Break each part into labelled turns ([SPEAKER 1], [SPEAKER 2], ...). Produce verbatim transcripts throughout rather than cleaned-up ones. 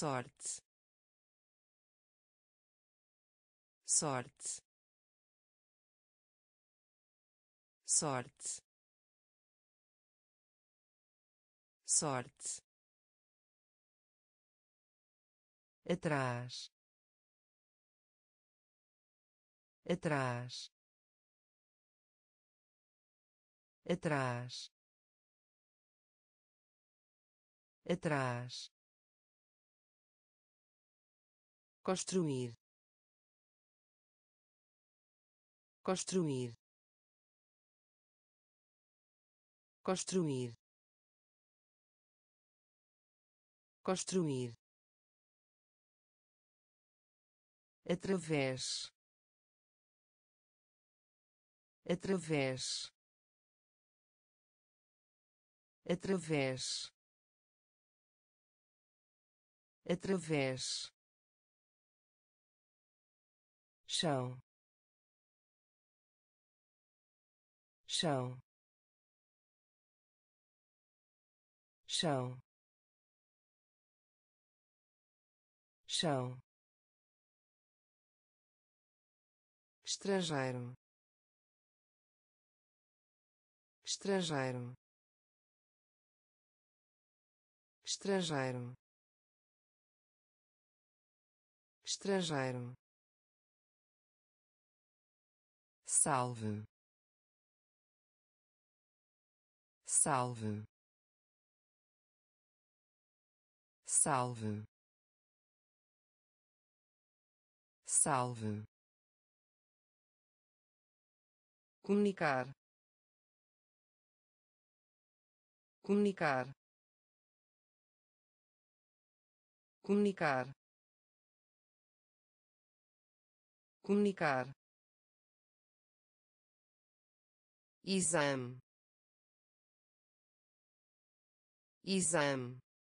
[SPEAKER 1] sorte, sorte, sorte, sorte, atrás, atrás, atrás, atrás, construir, construir, construir, construir, através, através, através, através, chão, chão, chão, chão, estrangeiro, estrangeiro, estrangeiro, estrangeiro, salve, salve, salve, salve, comunicar, comunicar, comunicar, comunicar, exame, exame,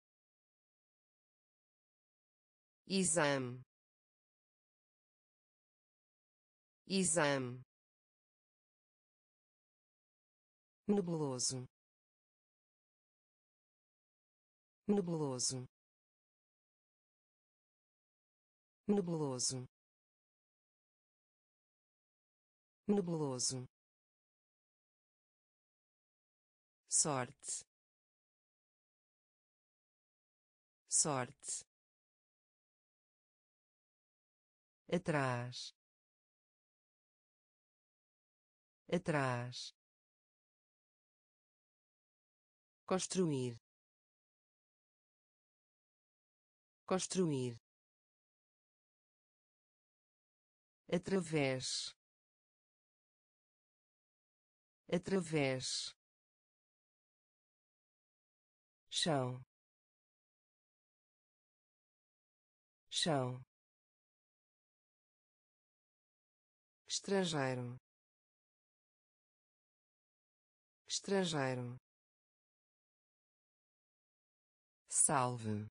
[SPEAKER 1] exame, exame, nebuloso, nebuloso, nebuloso, nebuloso, sorte, sorte, atrás, atrás, construir, construir, através, através, chão, chão, estrangeiro, estrangeiro, salve,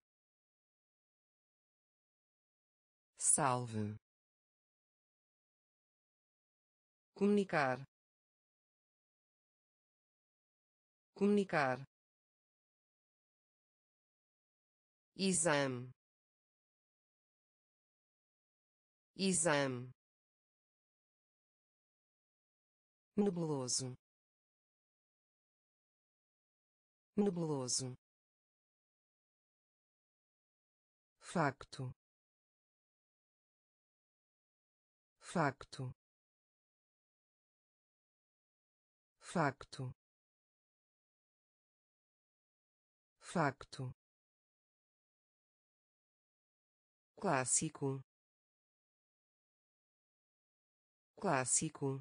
[SPEAKER 1] salve, comunicar, comunicar, exame, exame, nebuloso, nebuloso, facto, facto, facto, facto, clássico, clássico,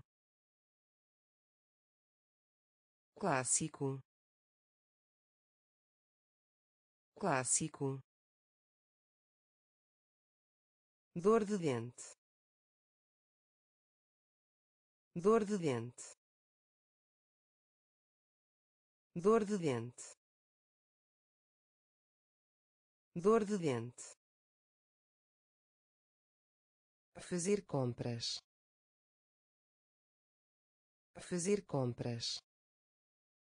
[SPEAKER 1] clássico, clássico, dor de dente, dor de dente, dor de dente, dor de dente, fazer compras, fazer compras,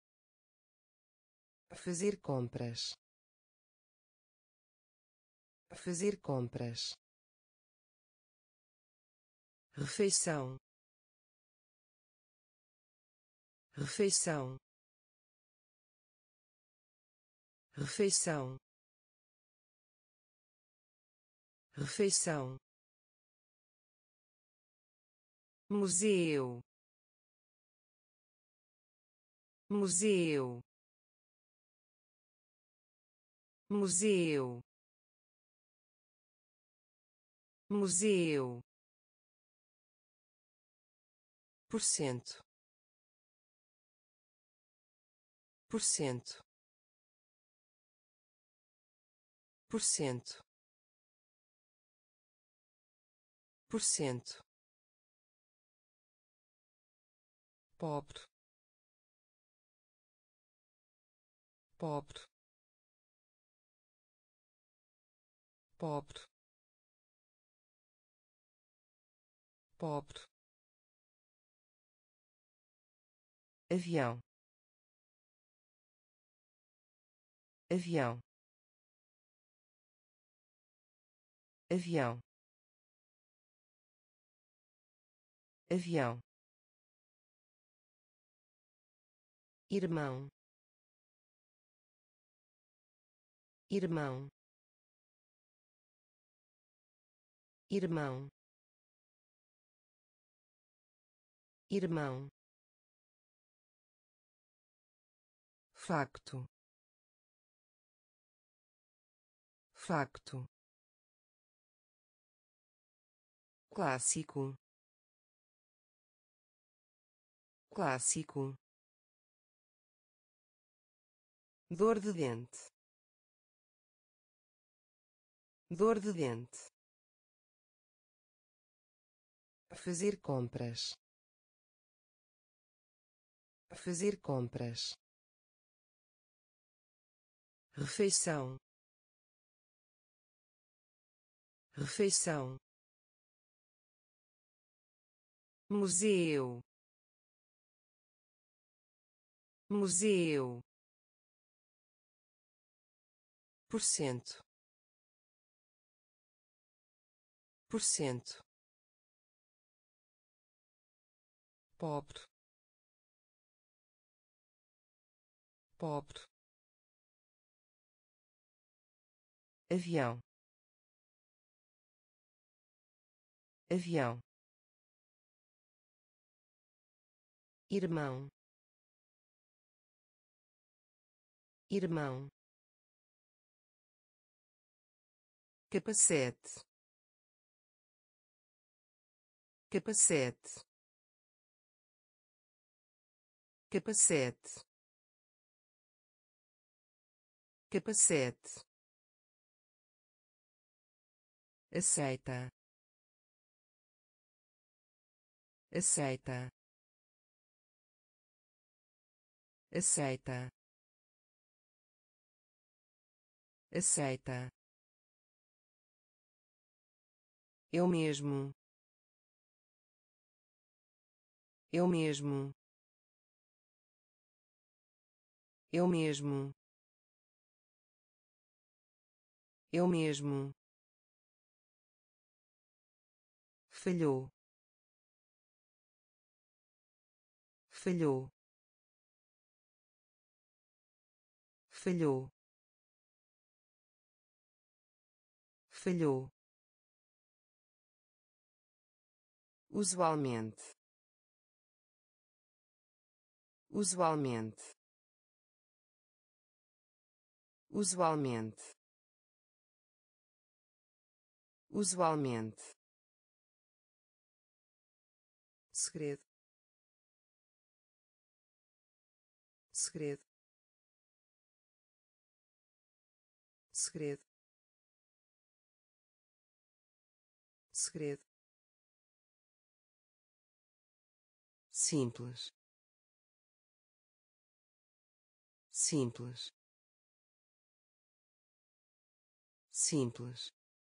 [SPEAKER 1] fazer compras, fazer compras, refeição, refeição, refeição, refeição, museu, museu, museu, museu, por cento, por cento, por cento, por cento, pobre, pobre, pobre, pobre, avião, avião, avião, avião, irmão, irmão, irmão, irmão, facto, facto, clássico, clássico, dor de dente, dor de dente, fazer compras, fazer compras, refeição, refeição, museu, museu, por cento, por cento, pobre, pobre, avião, avião, irmão, irmão, capacete, capacete, capacete, capacete, aceita, aceita, aceita, aceita, eu mesmo, eu mesmo, eu mesmo, eu mesmo, falhou, falhou, falhou, falhou, usualmente, usualmente, usualmente, usualmente, segredo, segredo, segredo, segredo, simples, simples, simples,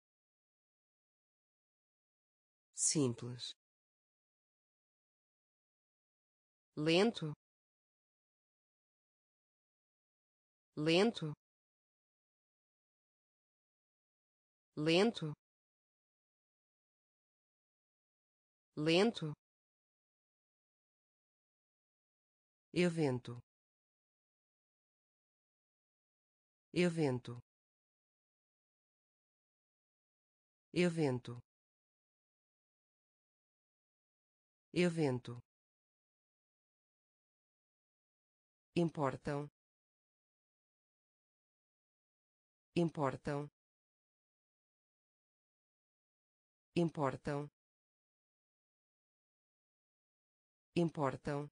[SPEAKER 1] simples, lento, lento, lento, lento, evento, evento, evento, evento, importam, importam, importam, importam,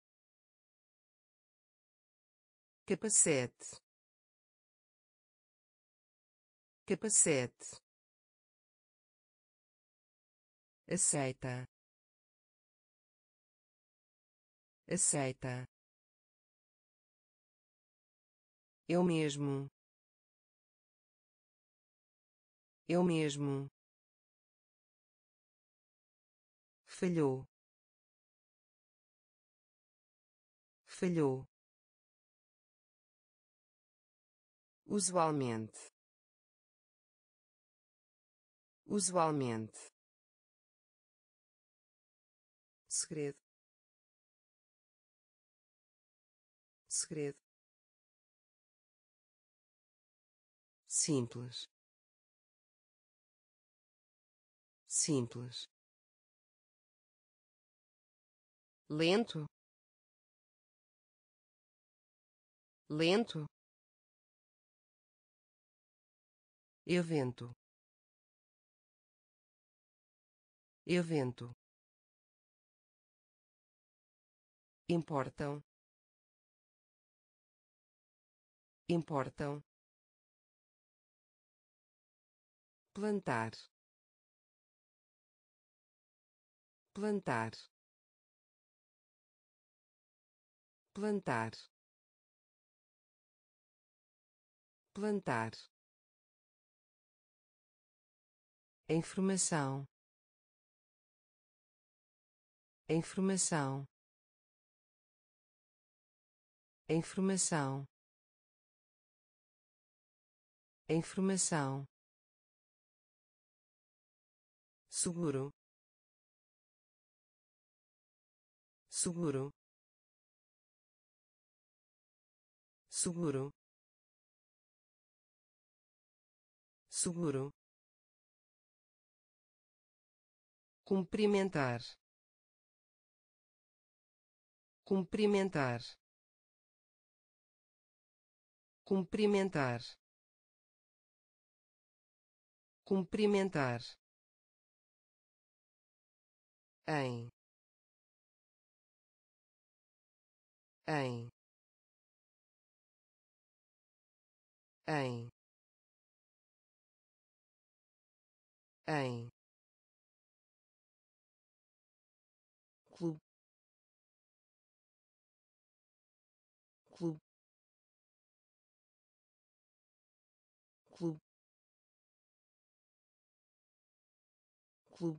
[SPEAKER 1] capacete, capacete, aceita, aceita, eu mesmo, eu mesmo, falhou, falhou, usualmente, usualmente, segredo, segredo, simples, simples, lento, lento, evento, evento, importam, importam, plantar, plantar, plantar, plantar, informação, informação, informação, informação, seguro, seguro, seguro, seguro, cumprimentar, cumprimentar, cumprimentar, cumprimentar, em, em, em, em, clube, clube, clube, clube,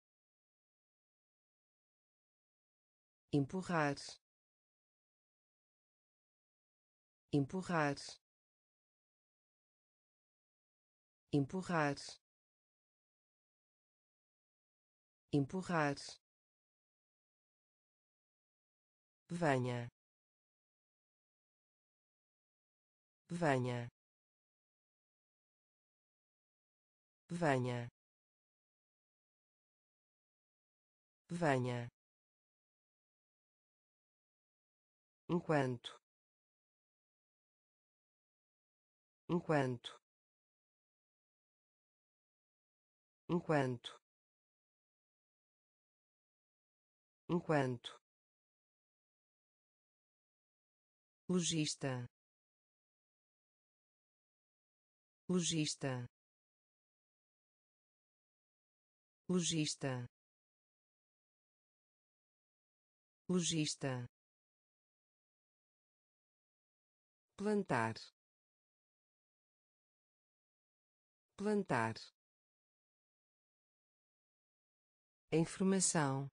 [SPEAKER 1] empurrar, empurrar, empurrar, empurrar, venha, venha, venha, venha, enquanto, enquanto, enquanto, enquanto, lojista, lojista, lojista, lojista, plantar, plantar, informação,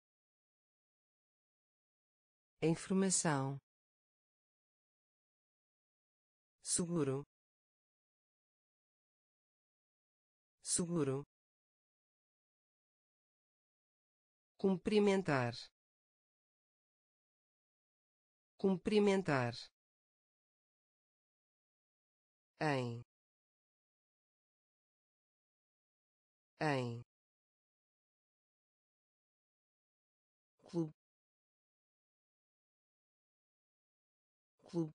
[SPEAKER 1] informação, seguro, seguro, cumprimentar, cumprimentar, em, em, clube, clube,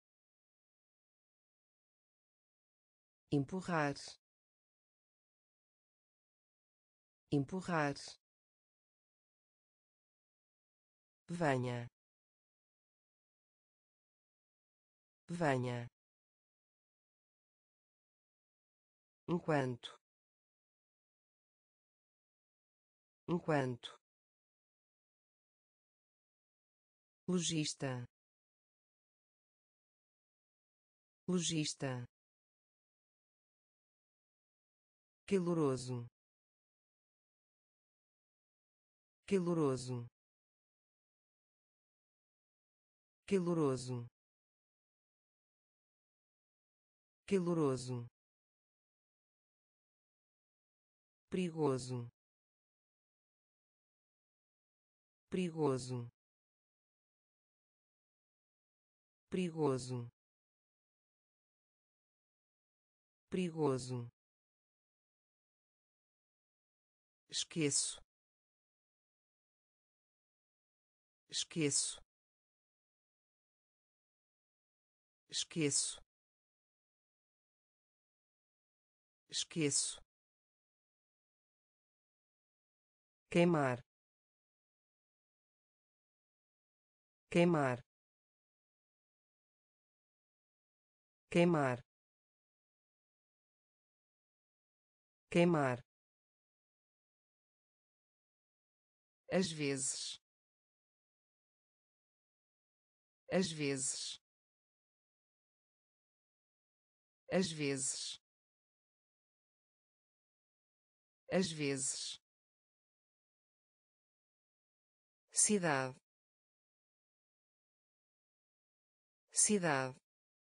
[SPEAKER 1] empurrar, empurrar, venha, venha, enquanto, enquanto, lojista, lojista, caloroso, caloroso, caloroso, caloroso, perigoso, perigoso, perigoso, perigoso, esqueço, esqueço, esqueço, esqueço, queimar, queimar, queimar, queimar, às vezes, às vezes, às vezes, às vezes, cidade, cidade,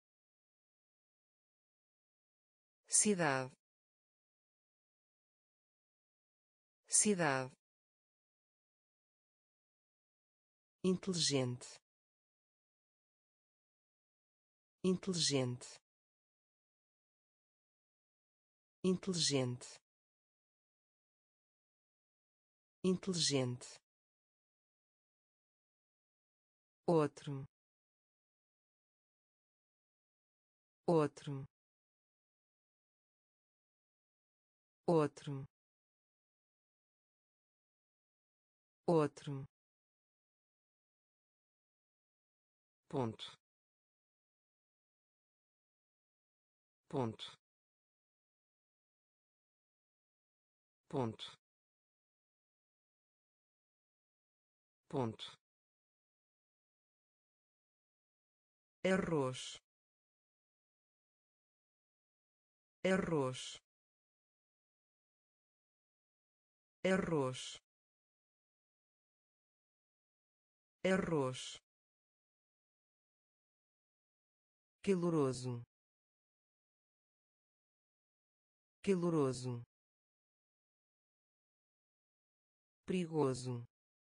[SPEAKER 1] cidade, cidade, inteligente, inteligente, inteligente, inteligente, outro, outro, outro, outro, ponto, ponto, ponto, ponto, arroz, arroz, arroz, arroz, caloroso, caloroso, perigoso,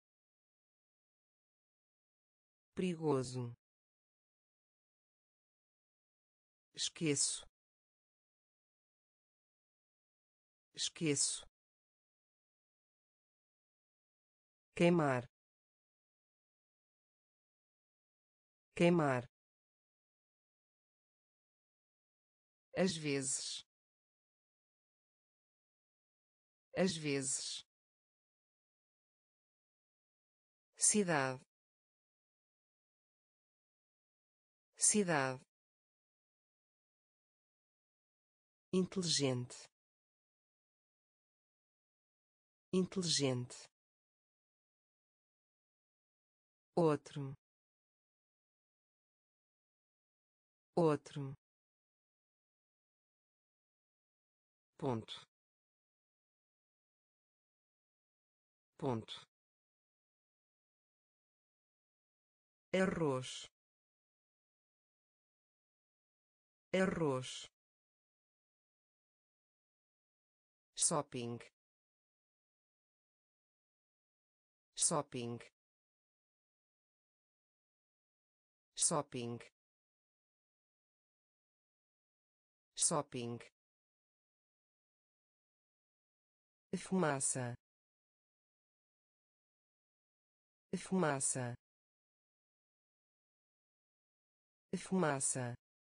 [SPEAKER 1] perigoso, esqueço, esqueço, queimar, queimar, às vezes, às vezes, cidade, cidade, inteligente, inteligente, outro, outro, ponto, ponto, arroz, arroz, shopping, shopping, shopping, shopping, fumaça, fumaça, fumaça,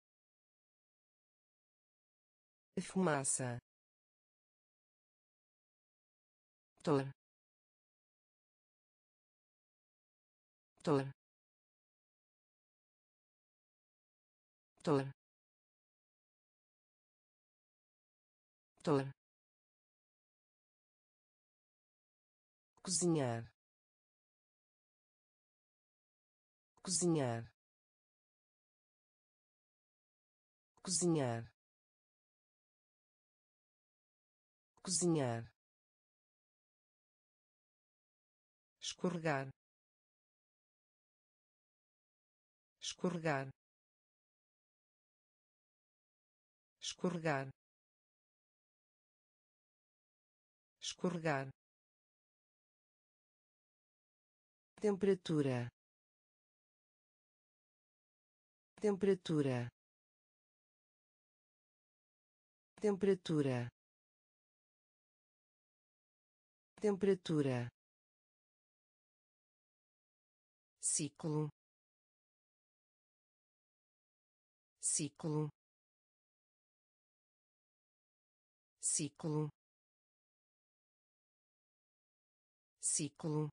[SPEAKER 1] fumaça, tor, tor, tor, tor, cozinhar, cozinhar, cozinhar, cozinhar, escorregar, escorregar, escorregar, escorregar, temperatura, temperatura, temperatura, temperatura, ciclo, ciclo, ciclo, ciclo,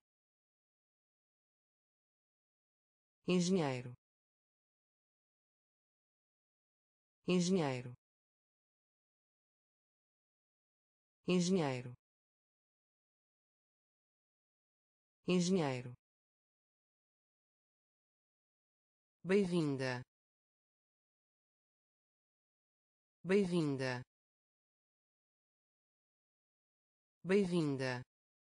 [SPEAKER 1] engenheiro, engenheiro, engenheiro, engenheiro, bem-vinda, bem-vinda, bem-vinda,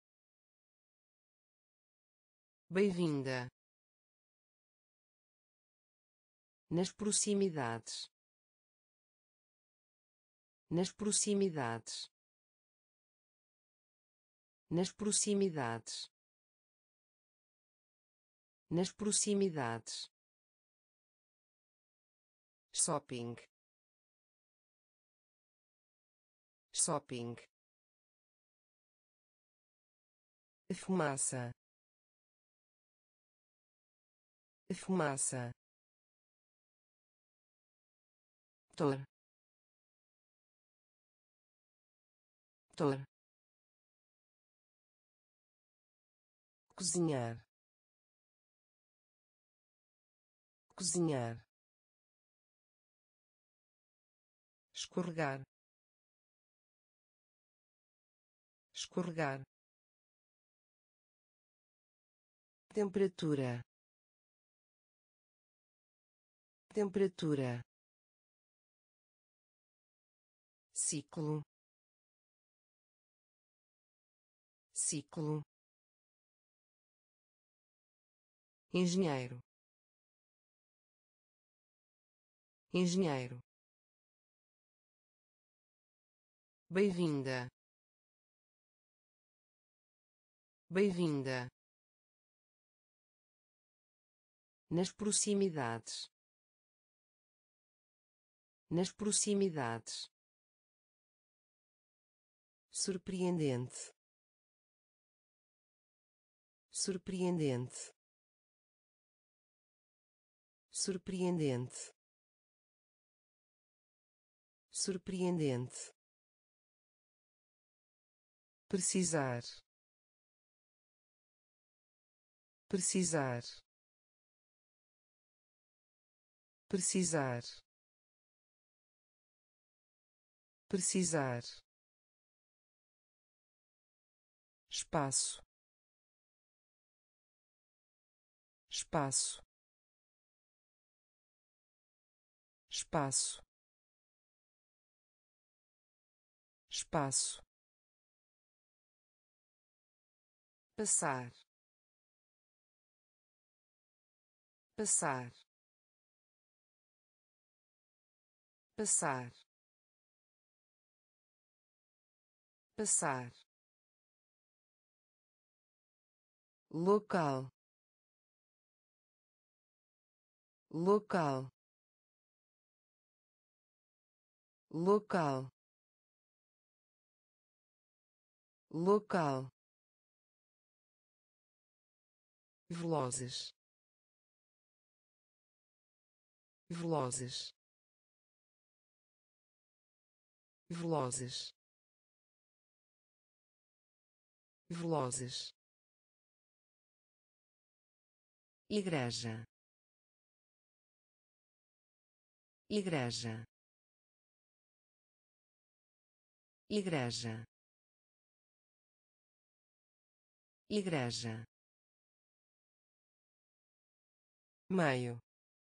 [SPEAKER 1] bem-vinda, nas proximidades, nas proximidades, nas proximidades, nas proximidades, shopping, shopping, fumaça, fumaça, tor, tor, cozinhar, cozinhar, escorregar, escorregar, temperatura, temperatura, ciclo, ciclo, engenheiro, engenheiro, bem-vinda, bem-vinda, nas proximidades, nas proximidades, surpreendente, surpreendente, surpreendente, surpreendente, precisar, precisar, precisar, precisar, espaço, espaço, espaço, espaço, passar, passar, passar, passar, local, local, local, local, velozes, velozes, velozes, velozes, igreja, igreja, igreja, igreja, meio,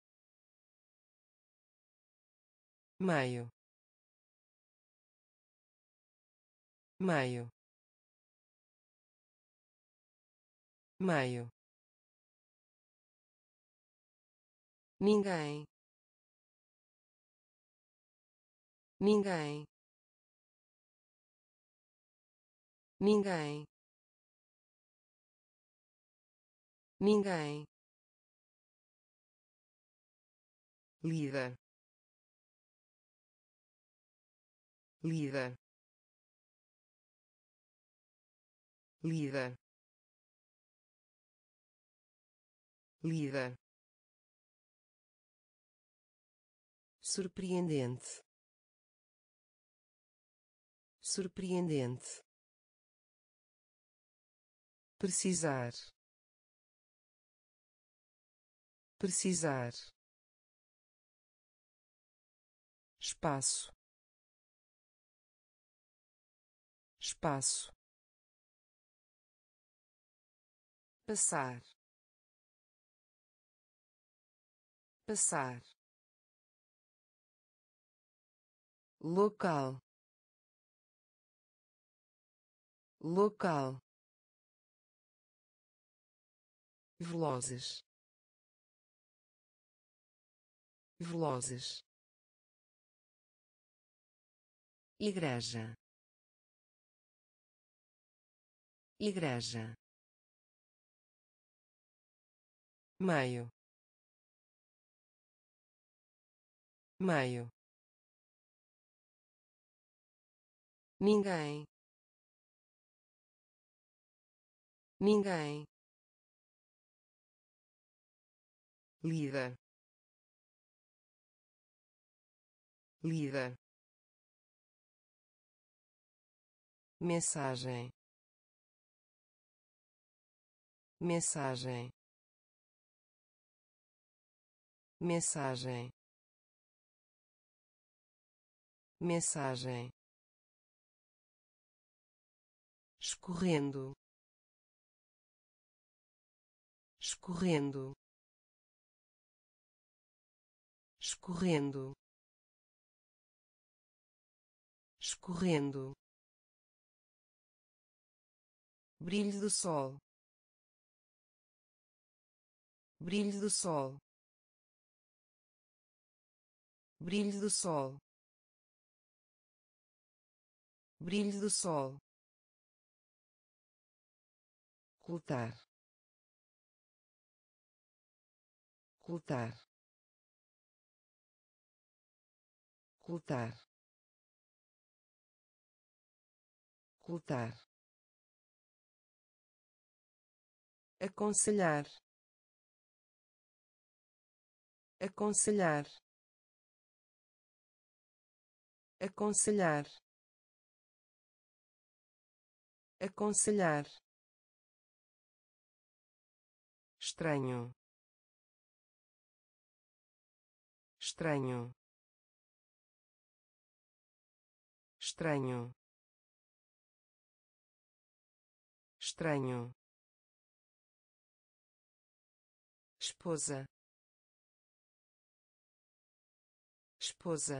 [SPEAKER 1] meio, meio, meio, ninguém, ninguém, ninguém, ninguém, líder, líder, líder, líder, surpreendente, surpreendente, precisar, precisar, espaço, espaço, passar, passar, local, local, velozes, velozes, igreja, igreja, meio, meio, ninguém, ninguém, líder, líder, mensagem, mensagem, mensagem, mensagem, escorrendo, escorrendo, escorrendo, escorrendo, brilho do sol, brilho do sol, brilho do sol, brilho do sol, ocultar, ocultar, ocultar, ocultar, aconselhar, aconselhar, aconselhar, aconselhar, estranho, estranho, estranho, estranho, esposa, esposa,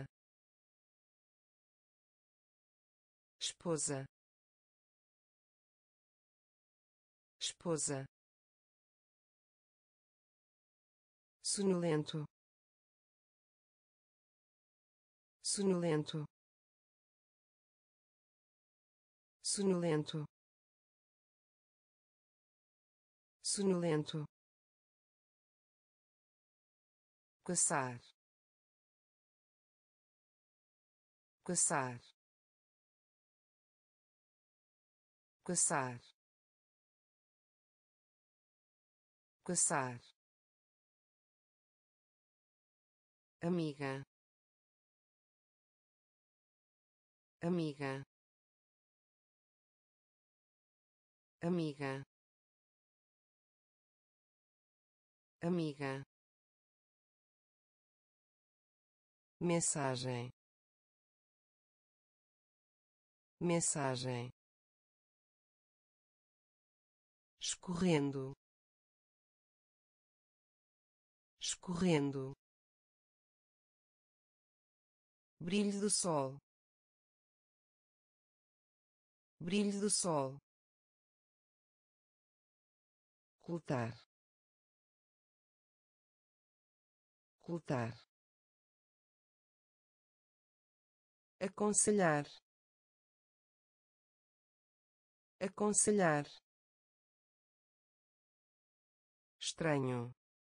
[SPEAKER 1] esposa, esposa, sonolento, sonolento, sonolento, sonolento, caçar, caçar, caçar, caçar, amiga, amiga, amiga, amiga, mensagem, mensagem, escorrendo, escorrendo, brilho do sol, brilho do sol, ocultar, ocultar, aconselhar, aconselhar, estranho,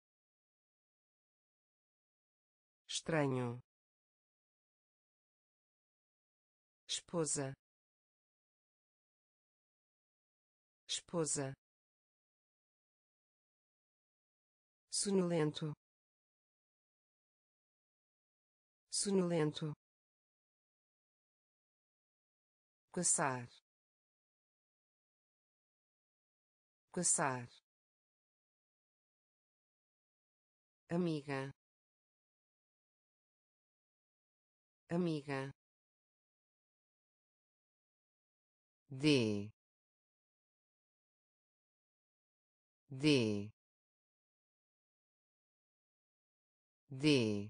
[SPEAKER 1] estranho, esposa, esposa, sonolento, sonolento, caçar, caçar, amiga, amiga, de, de, de,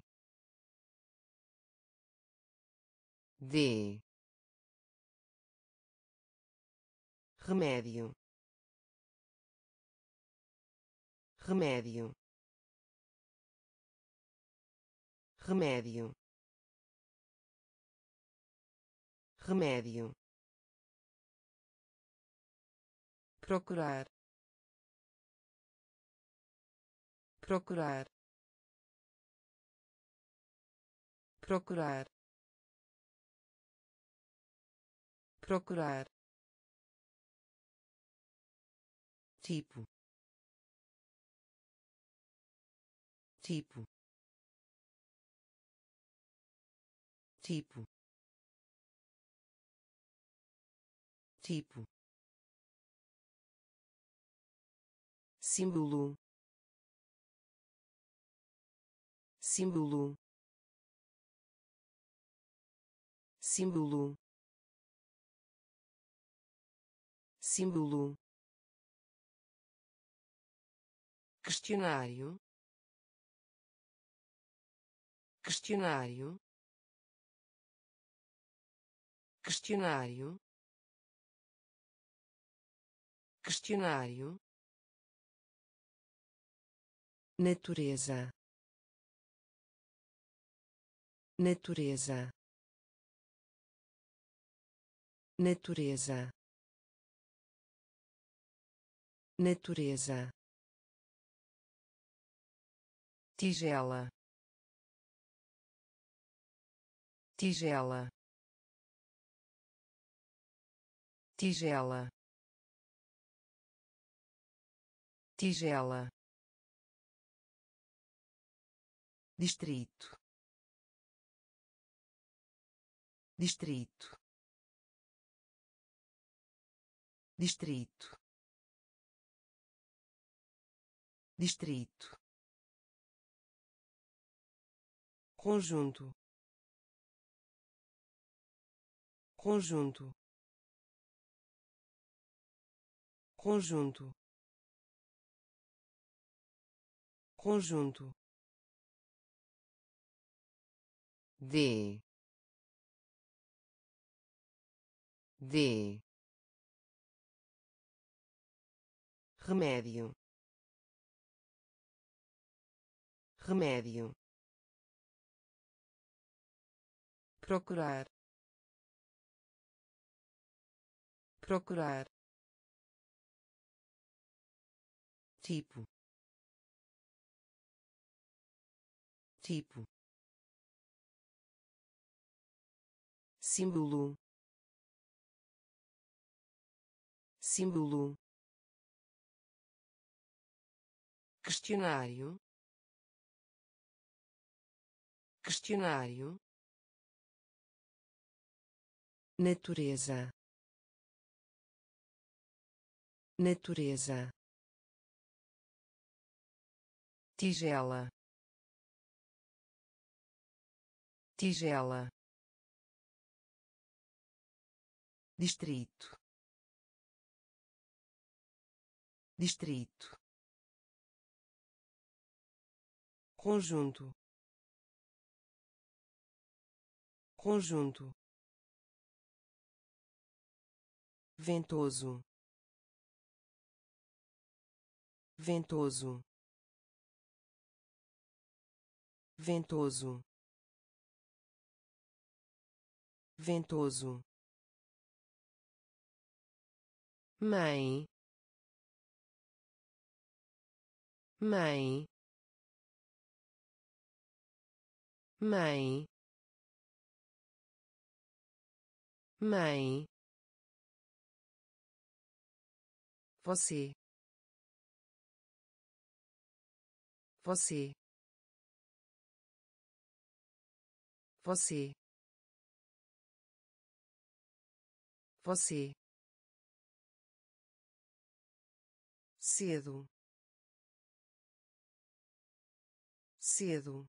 [SPEAKER 1] de, remédio, remédio, remédio, remédio, procurar, procurar, procurar, procurar, tipo, tipo, tipo, tipo, símbolo, símbolo, símbolo, símbolo, questionário, questionário, questionário, questionário, natureza, natureza, natureza, natureza, tigela, tigela, tigela, tigela, distrito, distrito, distrito, distrito, conjunto, conjunto, conjunto, conjunto, de, de, remédio, remédio, procurar, procurar, tipo, tipo, símbolo, símbolo, questionário, questionário, natureza, natureza, tigela, tigela, distrito, distrito, conjunto, conjunto, ventoso, ventoso, ventoso, ventoso, mãe, mãe, mãe, mãe, você, você, você, você, cedo, cedo,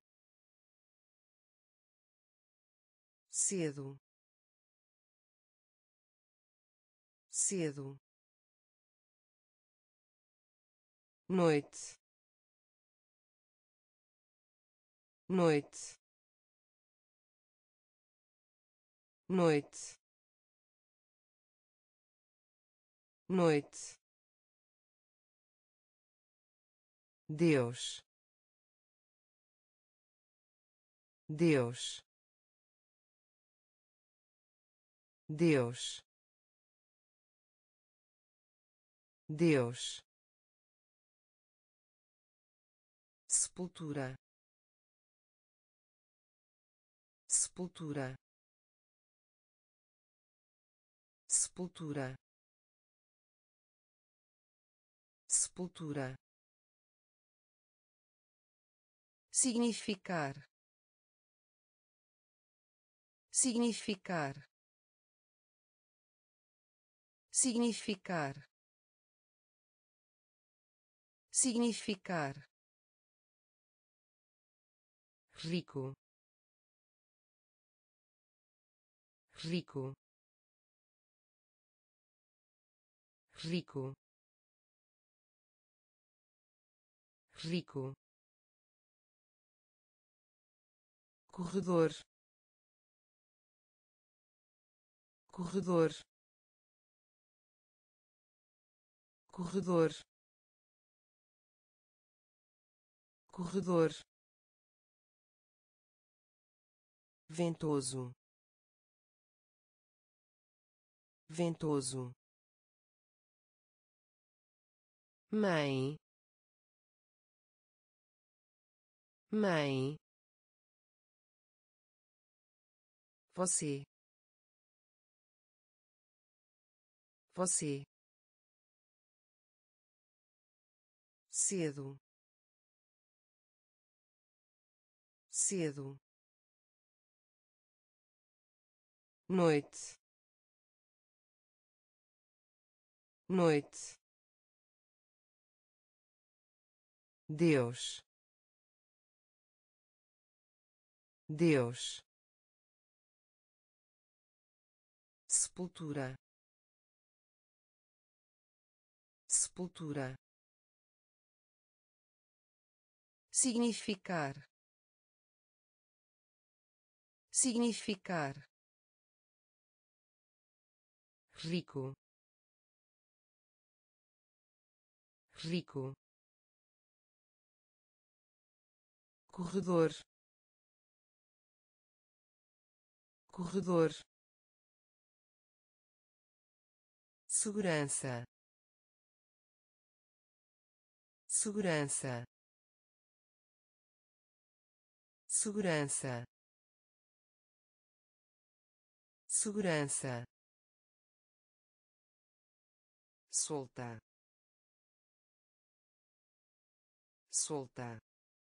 [SPEAKER 1] cedo, cedo, noite, noite, noite, noite, Deus, Deus, Deus, Deus, sepultura, sepultura, sepultura, sepultura, significar, significar, significar, significar, rico, rico, rico, rico, corredor, corredor, corredor, corredor, ventoso, ventoso, mãe, mãe, você, você, cedo, cedo, noite, noite, Deus, Deus, sepultura, sepultura, significar, significar, rico, rico, corredor, corredor, segurança, segurança, segurança, segurança, solta, solta,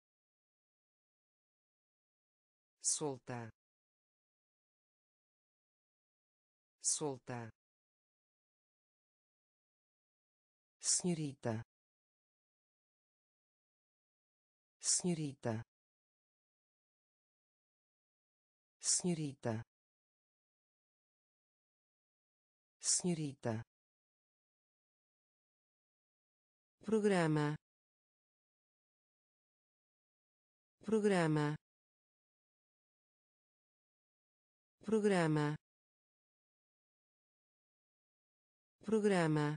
[SPEAKER 1] solta, solta, senhorita, senhorita, senhorita, senhorita, programa, programa, programa, programa,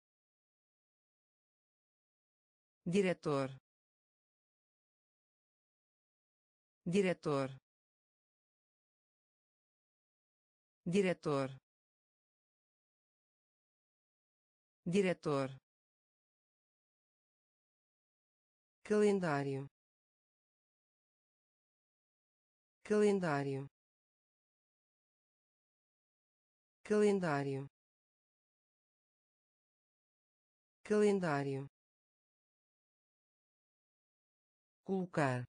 [SPEAKER 1] diretor, diretor, diretor, diretor, calendário, calendário, calendário, calendário, colocar,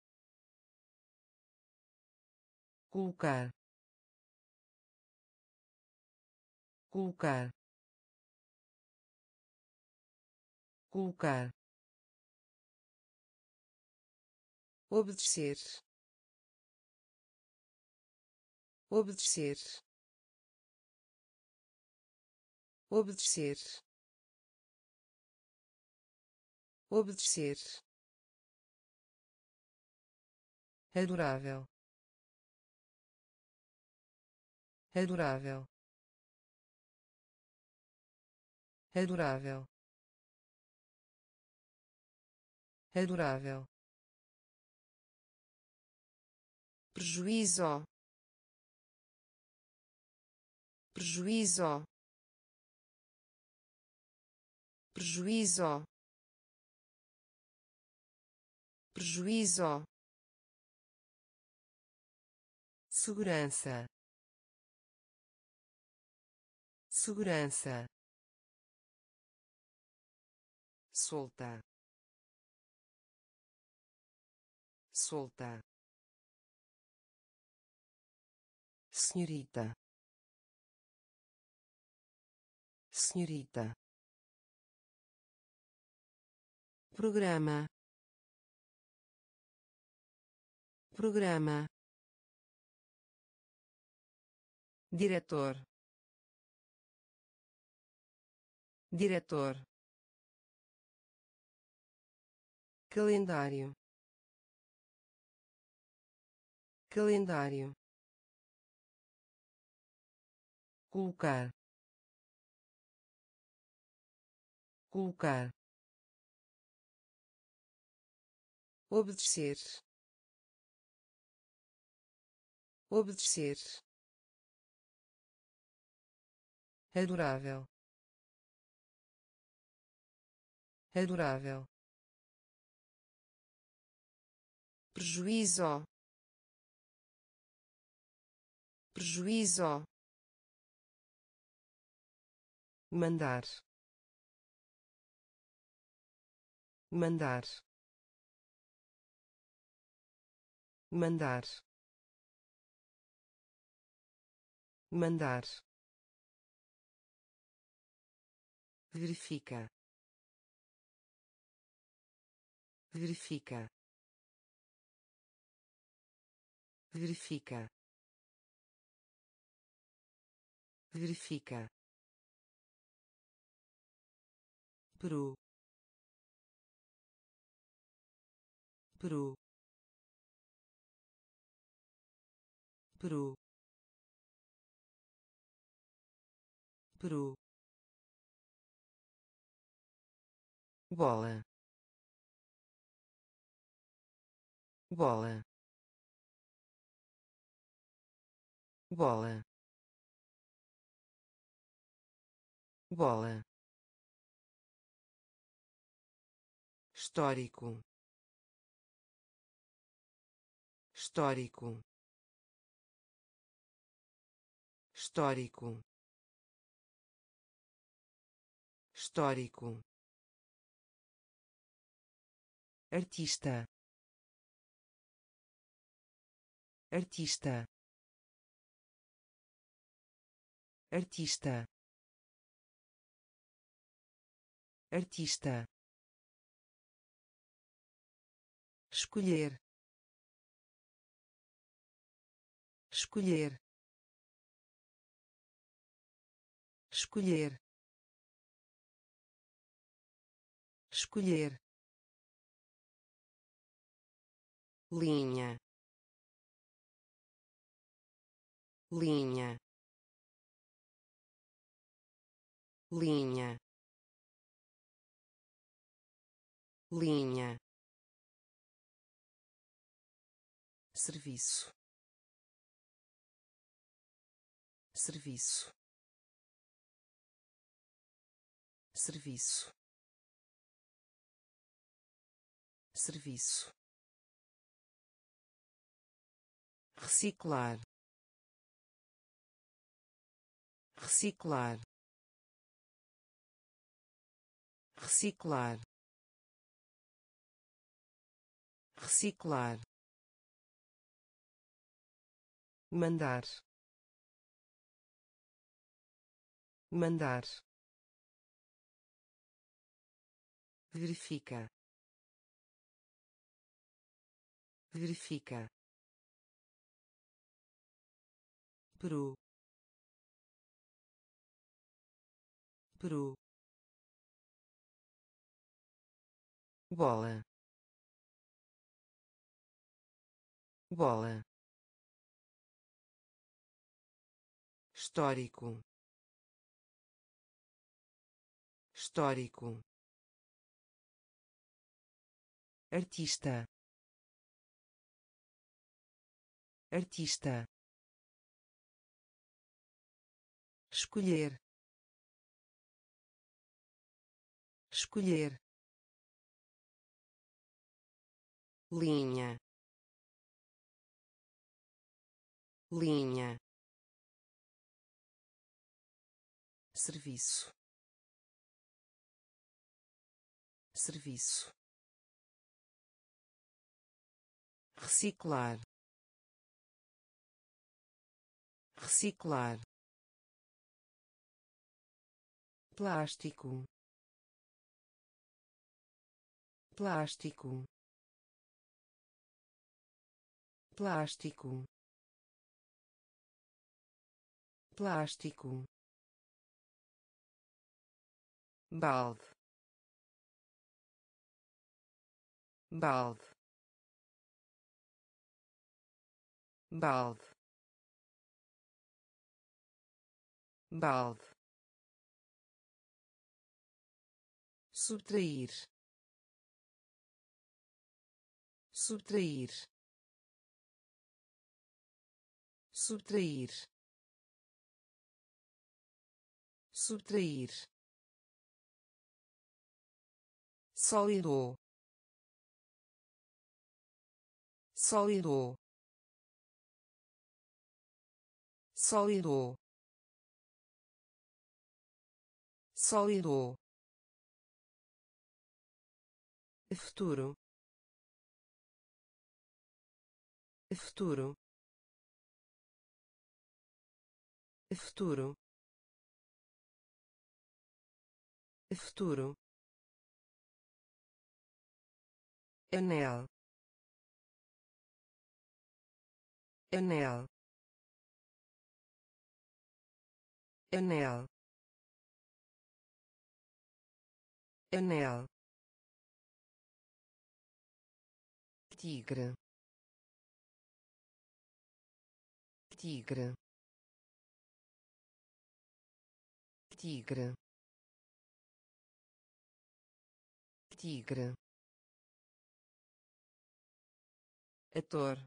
[SPEAKER 1] colocar, colocar, colocar, obedecer, obedecer, obedecer, obedecer, adorável, adorável, adorável, adorável, prejuízo, prejuízo, prejuízo, prejuízo, segurança, segurança, solta, solta, senhorita, senhorita, programa, programa, diretor, diretor, calendário, calendário, colocar, colocar, obedecer, obedecer, adorável, adorável, prejuízo, prejuízo, mandar, mandar, mandar, mandar, verifica, verifica, verifica, verifica, Peru, Peru, Peru, Peru, bola, bola, bola, bola, histórico, histórico, histórico, histórico, artista, artista, artista, artista, escolher, escolher, escolher, escolher, linha, linha, linha, linha, serviço, serviço, serviço, serviço, reciclar, reciclar, reciclar, reciclar, mandar, mandar, verifica, verifica, Peru, Peru, bola, bola, histórico, histórico, artista, artista, escolher, escolher, linha, linha, serviço, serviço, reciclar, reciclar, plástico, plástico, plástico, plástico, balde, balde, balde, balde, subtrair, subtrair, subtrair, subtrair, sólido, sólido, sólido, sólido, futuro, futuro, futuro, futuro, anel, anel, anel, anel, tigre, tigre, tigre, tigre, ator,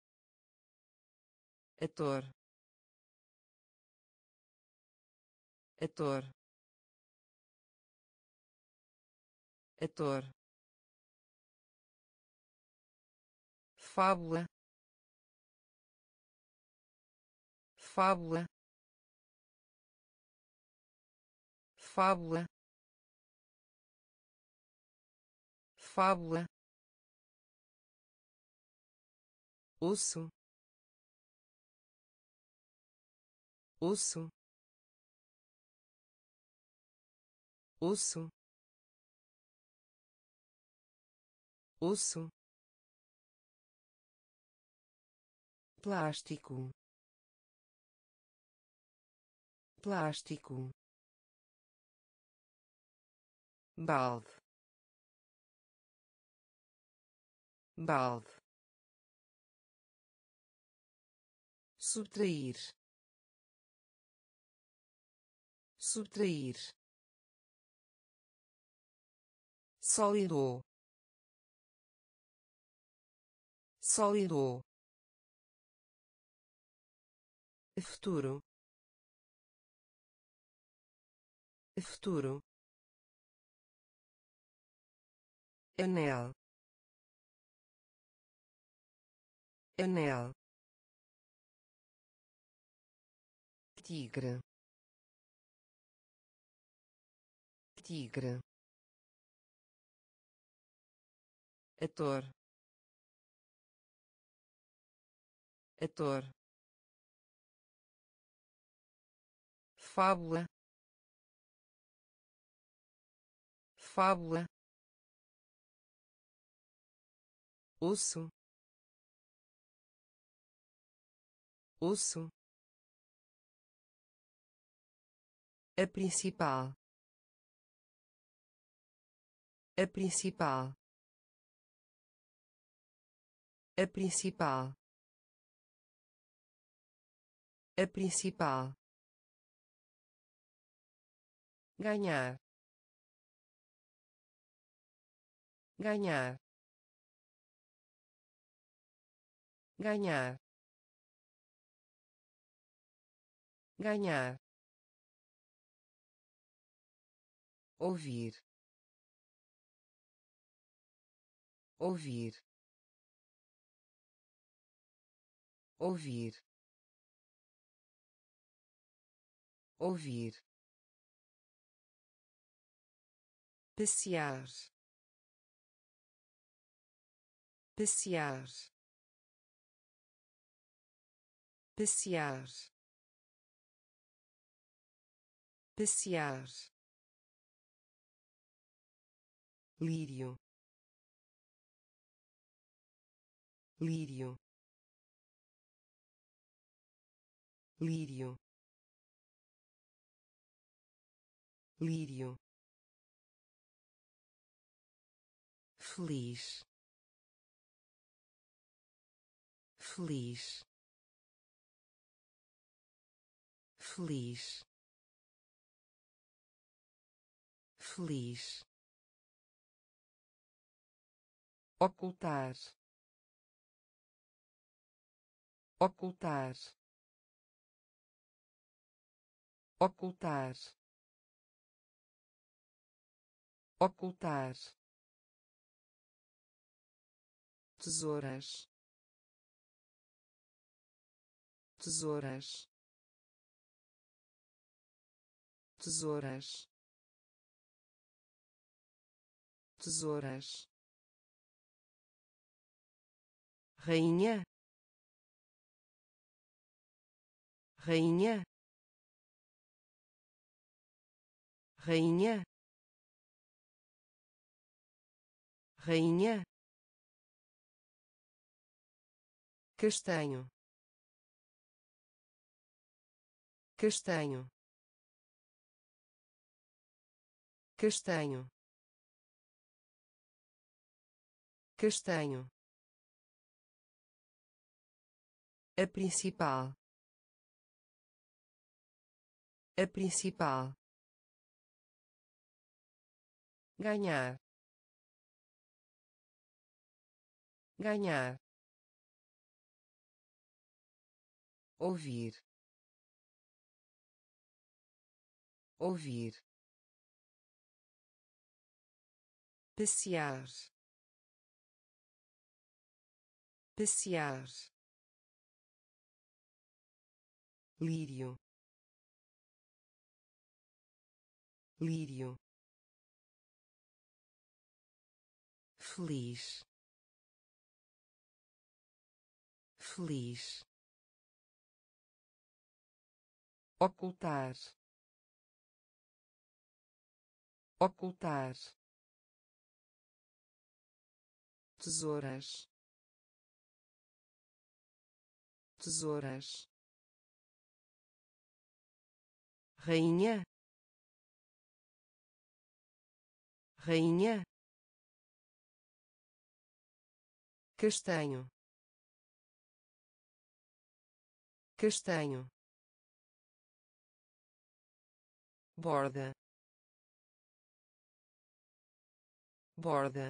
[SPEAKER 1] ator, ator, ator, fábula, fábula, fábula, fábula, osso, osso, osso, osso, plástico, plástico, balde, balde, subtrair, subtrair, sólido, sólido, futuro, futuro, anel, anel, tigre, tigre, ator, ator, fábula, fábula, osso, osso, a principal, a principal, a principal, a principal, ganhar, ganhar, ganhar, ganhar, ouvir, ouvir, ouvir, ouvir, passear, passear, passear, passear, lírio, lírio, lírio, lírio, feliz, feliz, feliz, feliz, ocultar, ocultar, ocultar, ocultar, tesouras, tesouras, tesouras, tesouras, rainha, rainha, rainha, rainha, castanho, castanho, castanho, castanho, a principal, a principal, ganhar, ganhar, ouvir, ouvir, passear, passear, lírio, lírio, feliz, feliz, ocultar, ocultar, tesouras, tesouras, rainha, rainha, castanho, castanho, borda, borda,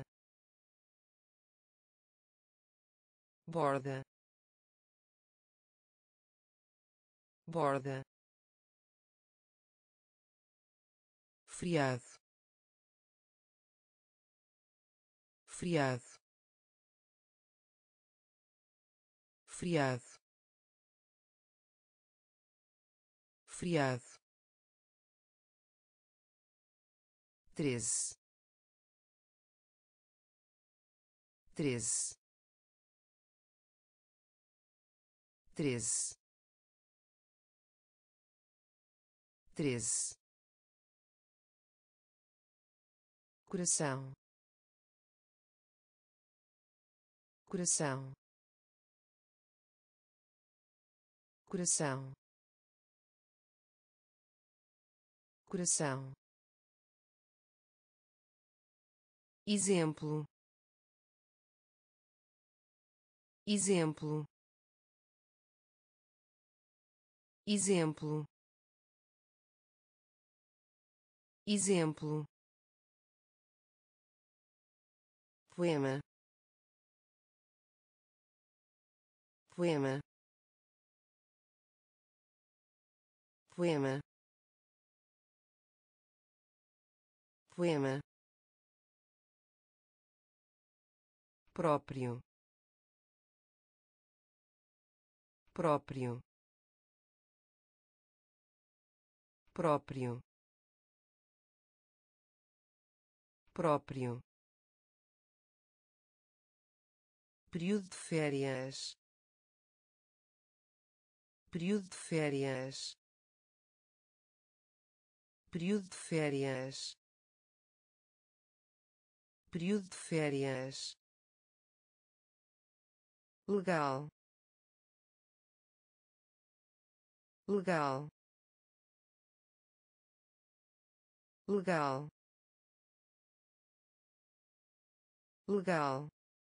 [SPEAKER 1] borda, borda, friado, friado, friado, friado, treze, treze, treze, treze, coração, coração, coração, coração, exemplo, exemplo, exemplo, exemplo, poema, poema, poema, poema, próprio, próprio, próprio, próprio, período de férias, período de férias, período de férias, período de férias, legal, legal, legal, legal,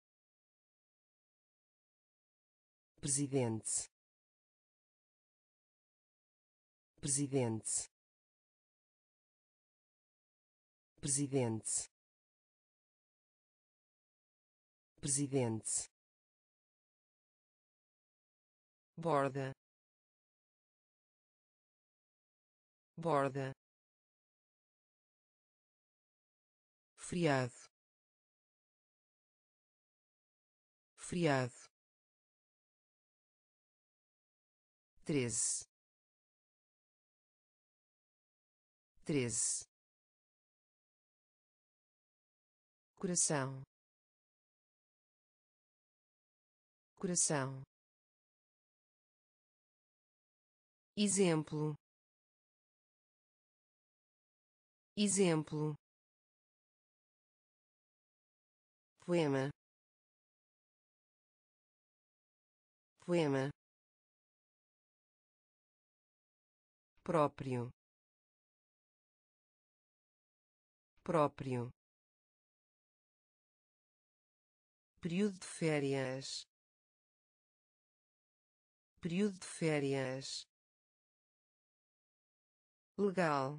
[SPEAKER 1] presidente, presidente, presidente, presidente, borda, borda, friado, friado, treze, treze, coração, coração, exemplo, exemplo, poema, poema, próprio, próprio, período de férias, período de férias, legal,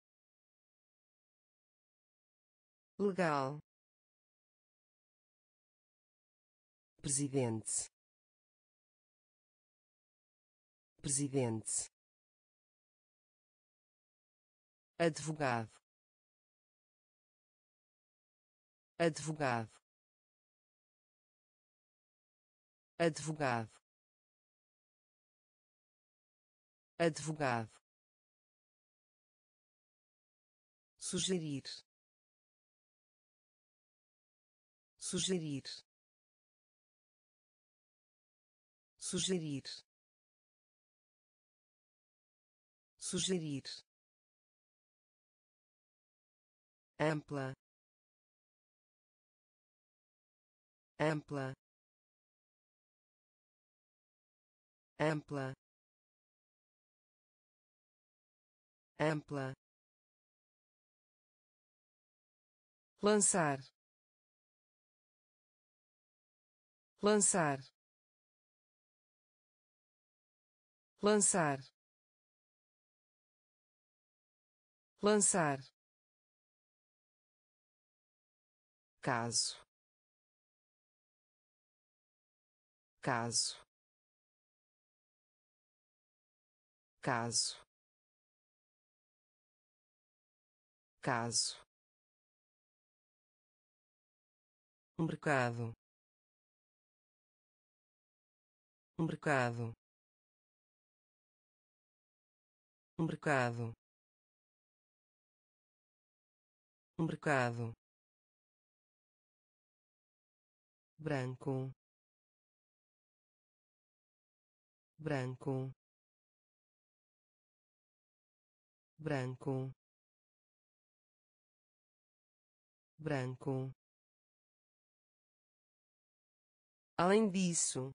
[SPEAKER 1] legal, presidente, presidente, advogado, advogado, advogado, advogado, sugerir, sugerir, sugerir, sugerir, ampla, ampla, ampla, ampla, lançar, lançar, lançar, lançar, caso, caso, caso, caso, mercado, mercado, mercado, mercado, branco, branco, branco, branco. Além disso,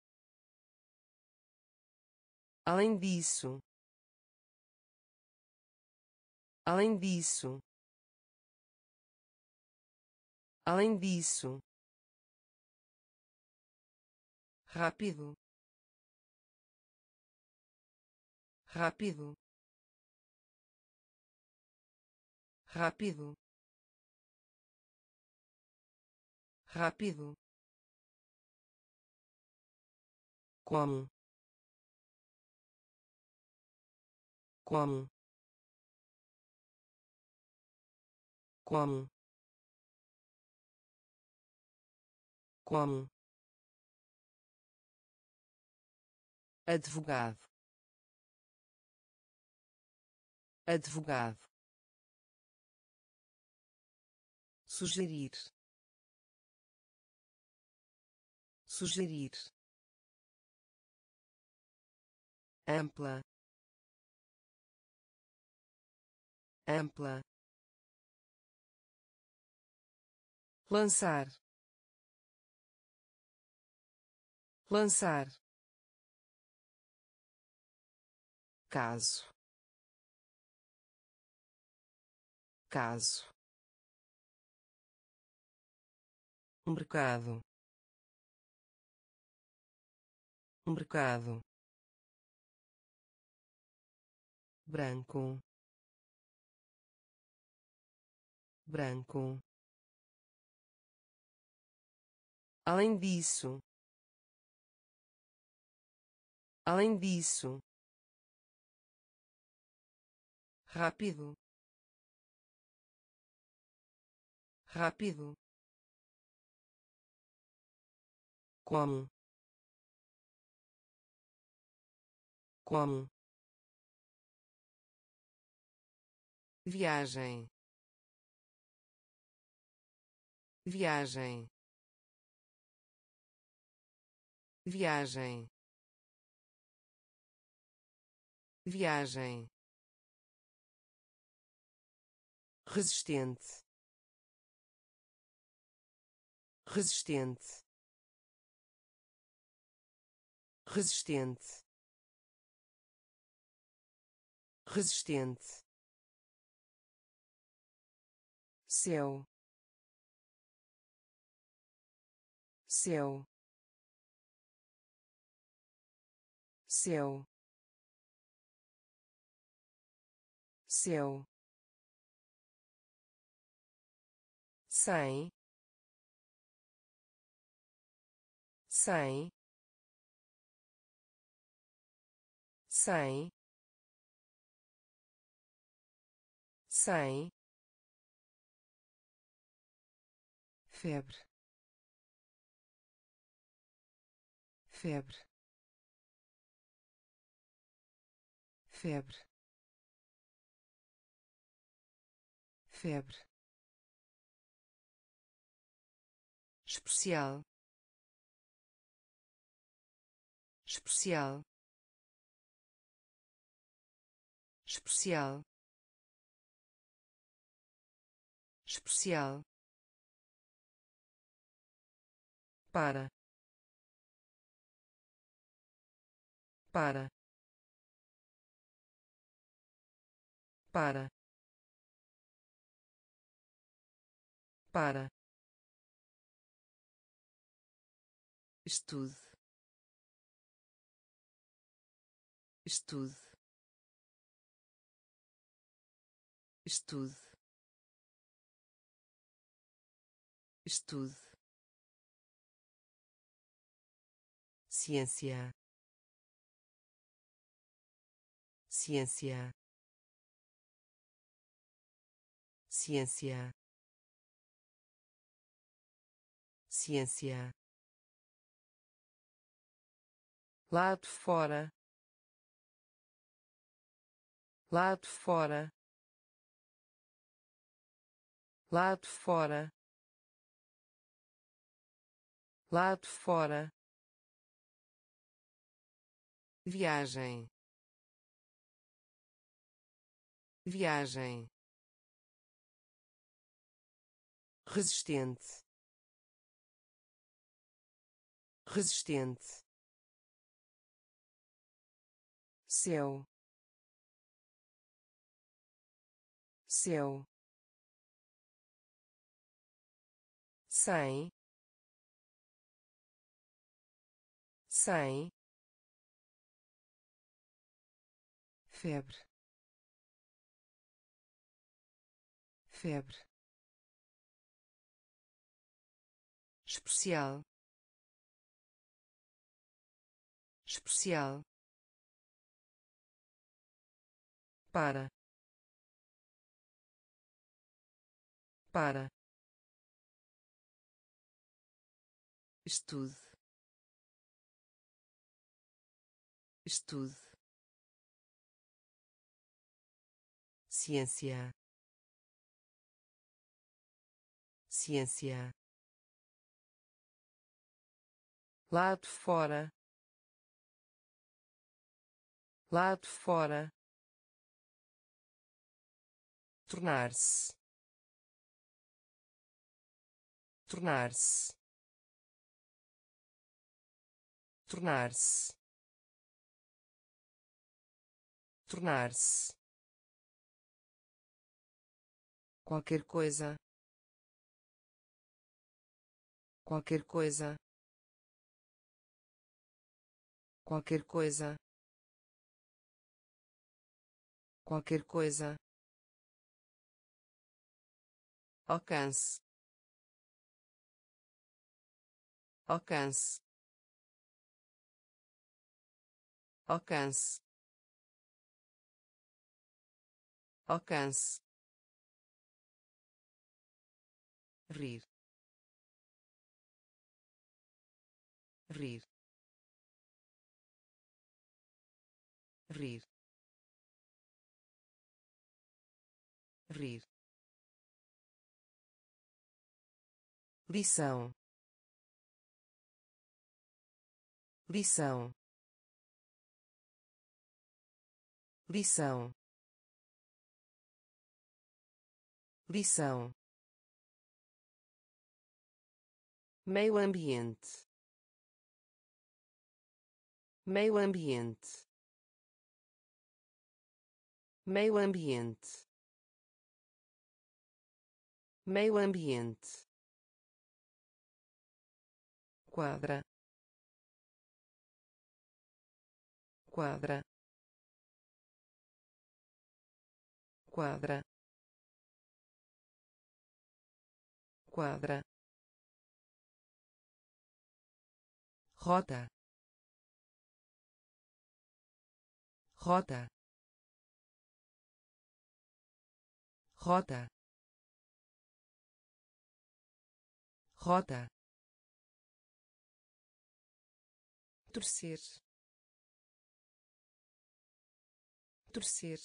[SPEAKER 1] além disso, além disso, além disso, rápido, rápido, rápido, rápido, como, como, como, como, advogado, advogado, sugerir, sugerir, ampla, ampla, lançar, lançar, caso, caso, mercado, mercado, branco, branco. Além disso, além disso, rápido, rápido, como, como, viagem, viagem, viagem, viagem, resistente, resistente, resistente, resistente, céu, céu, céu, céu, cem, cem, cem, sem, febre, febre, febre, febre, especial, especial, especial, especial, para, para, para, para, estude, estude, estude, estude, ciência, ciência, ciência, ciência, lado fora, lado fora, lado fora, lado fora, viagem, viagem, resistente, resistente, céu, céu, sem, sem, febre, febre, especial, especial, para, para, estude, estude, ciência, ciência, lado fora, lado fora, tornar-se, tornar-se, tornar-se, tornar-se, qualquer coisa, qualquer coisa, qualquer coisa, qualquer coisa, alcance, alcance, alcance, alcance, rir, rir, rir, rir, lição, lição, lição, lição, meio ambiente, meio ambiente, meio ambiente, meio ambiente, quadra, quadra, quadra, quadra, rota, rota, rota, rota, torcer, torcer,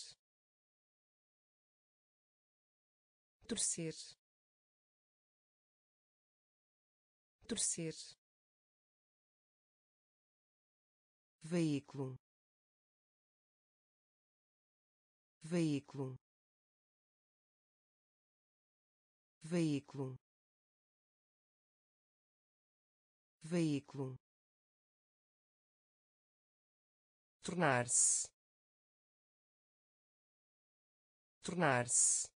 [SPEAKER 1] torcer, torcer, veículo, veículo, veículo, veículo, tornar-se, tornar-se,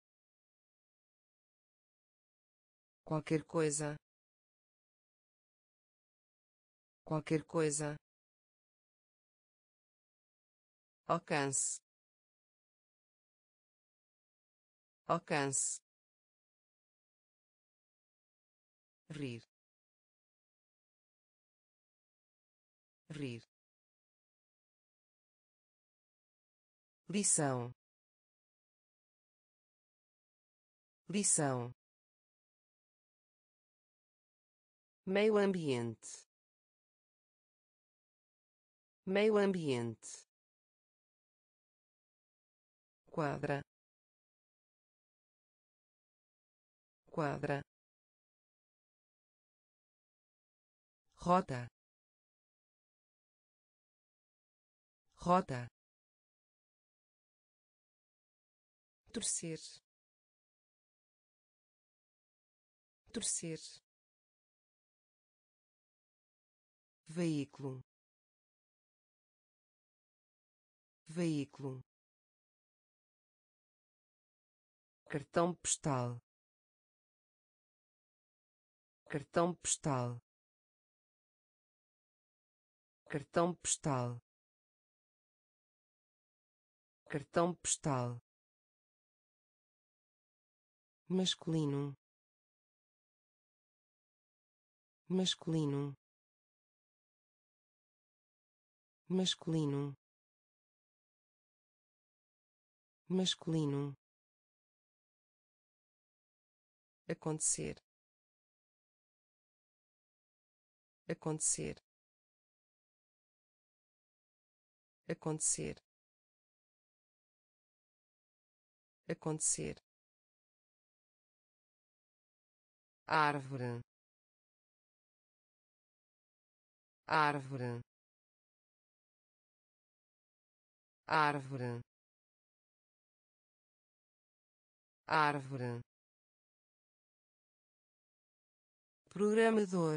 [SPEAKER 1] qualquer coisa, qualquer coisa, alcance, alcance, rir, rir, lição, lição, meio ambiente, meio ambiente, quadra, quadra, rota, rota, torcer, torcer, veículo, veículo, cartão postal, cartão postal, cartão postal, cartão postal, masculino, masculino, masculino, masculino, acontecer, acontecer, acontecer, acontecer, árvore, árvore, árvore, árvore, programador,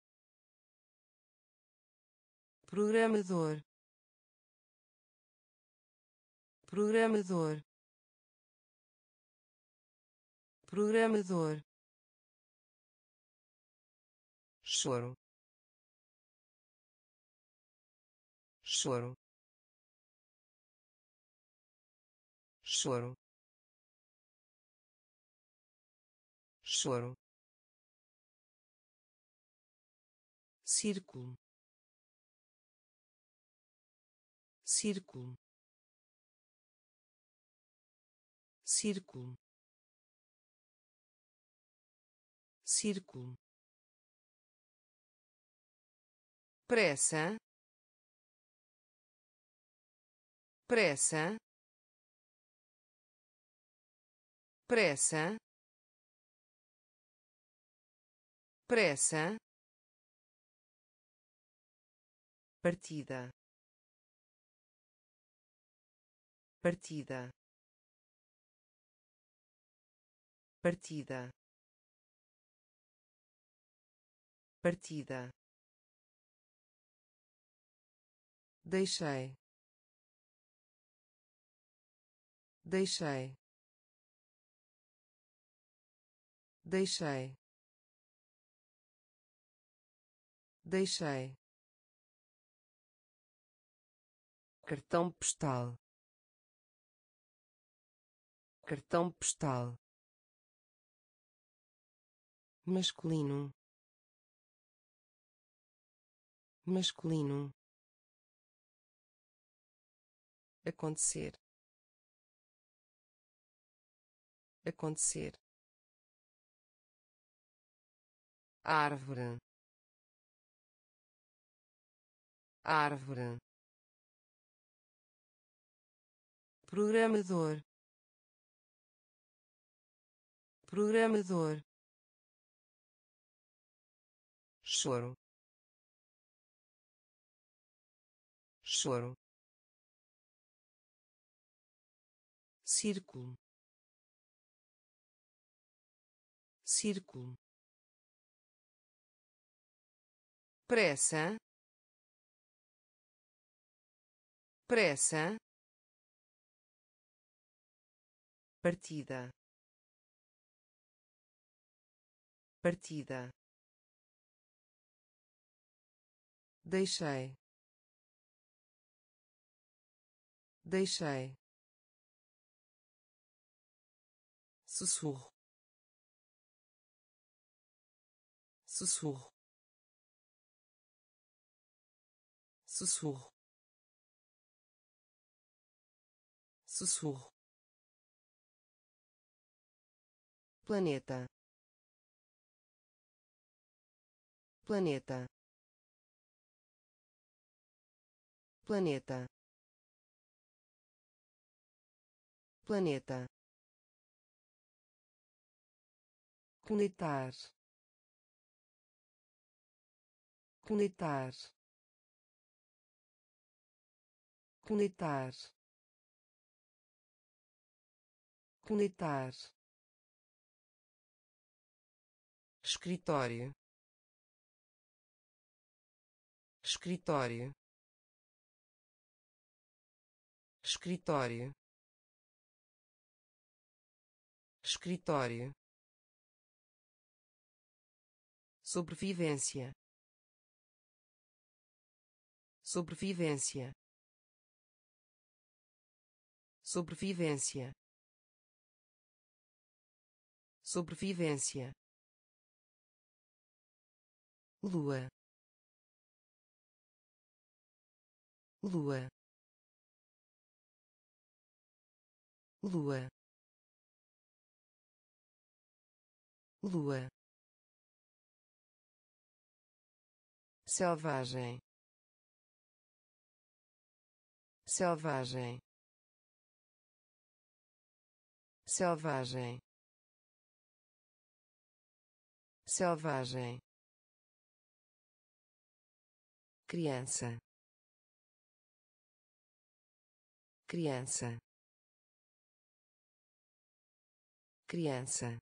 [SPEAKER 1] programador, programador, programador, choro, choro, choro, choro, círculo, círculo, círculo, círculo, pressa, pressa, pressa, pressa, partida, partida, partida, partida, deixei, deixei, deixei, deixei, cartão postal, cartão postal, masculino, masculino, acontecer, acontecer, árvore, árvore, programador, programador, choro, choro, círculo, círculo, pressa, pressa, partida, partida, deixei, deixei, sussurro, sussurro, sussurro, sussurro, planeta, planeta, planeta, planeta, conectar, conectar, conectar, conectar, escritório, escritório, escritório, escritório, sobrevivência, sobrevivência, sobrevivência, sobrevivência, lua, lua, lua, lua, selvagem, selvagem, selvagem, selvagem, criança, criança, criança,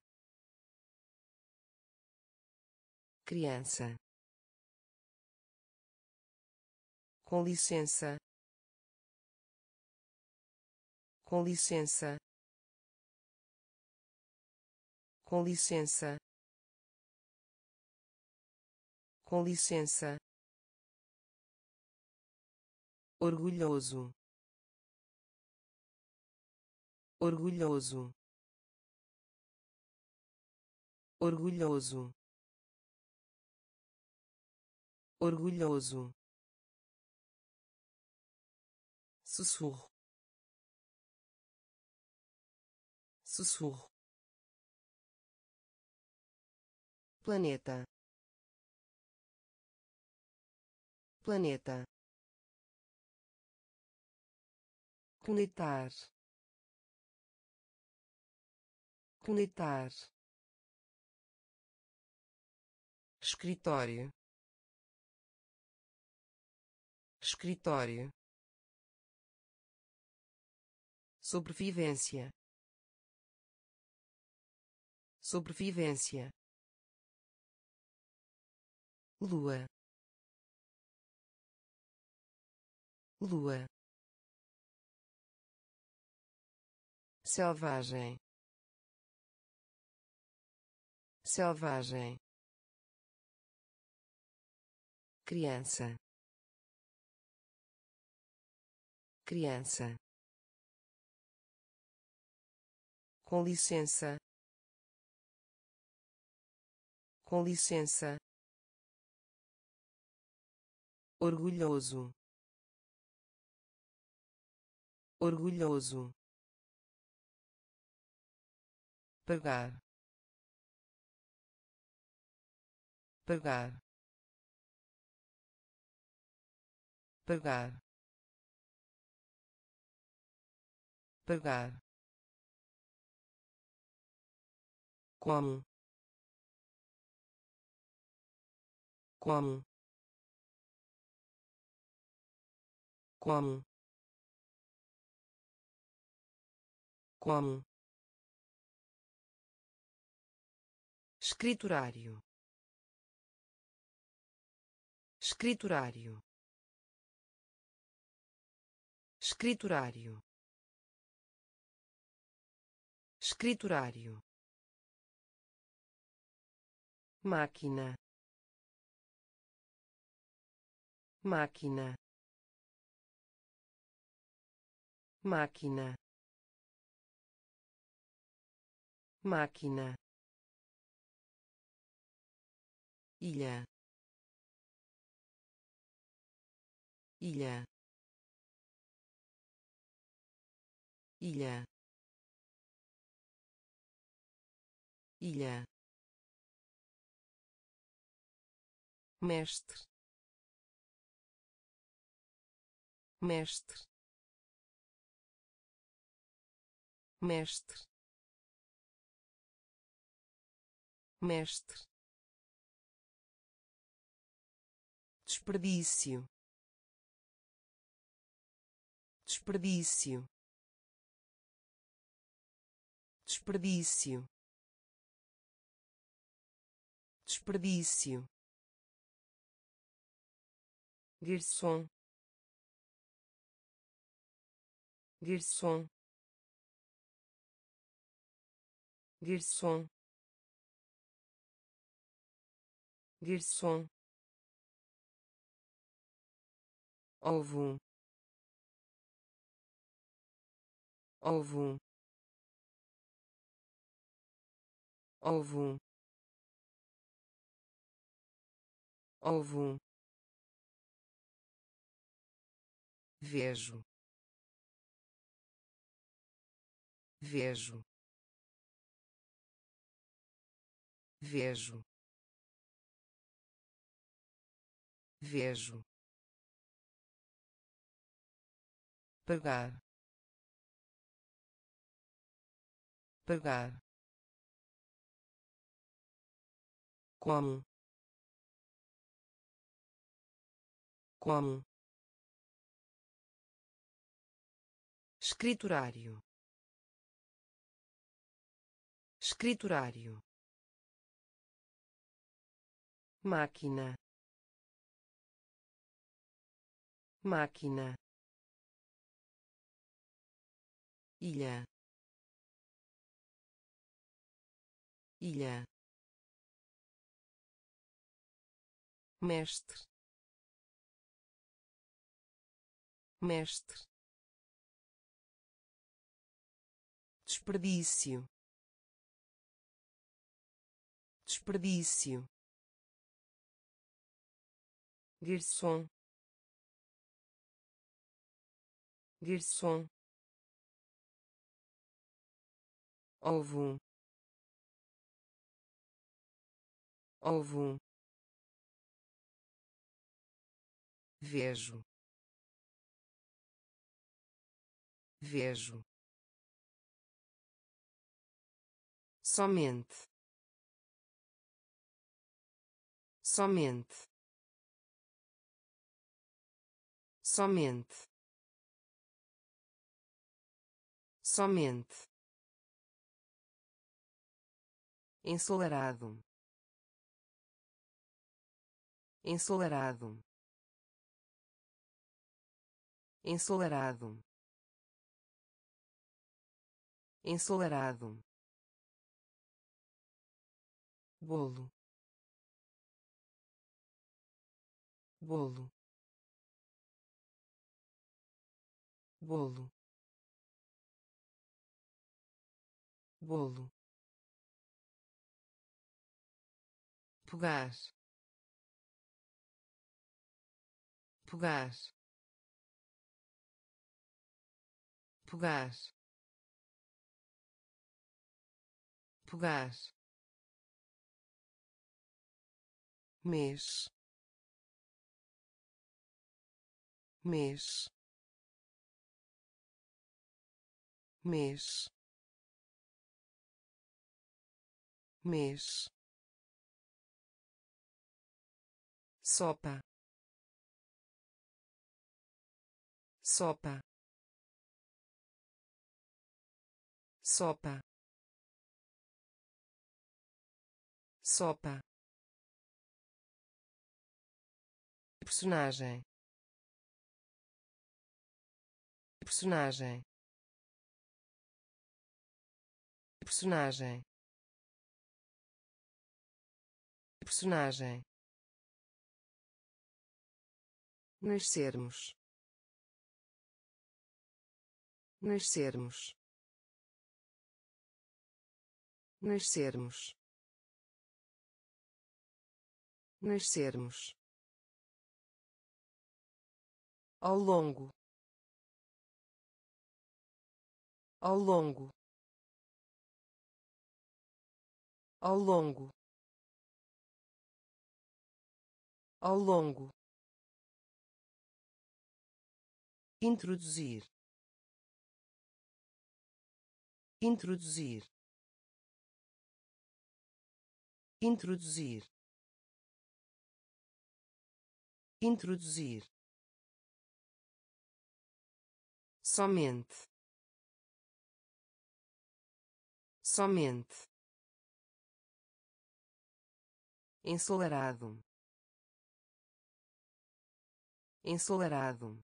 [SPEAKER 1] criança, com licença, com licença, com licença, com licença, orgulhoso, orgulhoso, orgulhoso, orgulhoso, sussurro, sussurro, planeta, planeta, conectar, conectar, escritório, escritório, sobrevivência, sobrevivência, lua, lua, selvagem, selvagem, criança, criança, com licença, com licença, orgulhoso, orgulhoso, pagar, pagar, pagar, pagar, como, como, como, como, escriturário, escriturário, escriturário, escriturário, máquina, máquina, máquina, máquina, ilha, ilha, ilha, ilha, mestre, mestre, mestre, mestre, desperdício, desperdício, desperdício, desperdício, garçom, garçom, garçom, garçom, ovo, ovo, ovo, ovo, vejo, vejo, vejo, vejo, pagar, pagar, como, como, escriturário, escriturário, máquina, máquina, ilha, ilha, mestre, mestre, desperdício, desperdício, garçom, garçom, ovo, ovo, vejo, vejo, somente, somente, somente, somente, ensolarado, ensolarado, ensolarado, ensolarado, bolo, bolo, bolo, bolo, pegar, pegar, pegar, pegar, mês, mês, mês, mês, sopa, sopa, sopa, sopa, personagem, personagem, personagem, personagem, nascermos, nascermos, nascermos, nascermos, ao longo, ao longo, ao longo, ao longo, introduzir, introduzir, introduzir, introduzir, somente, somente, ensolarado, ensolarado,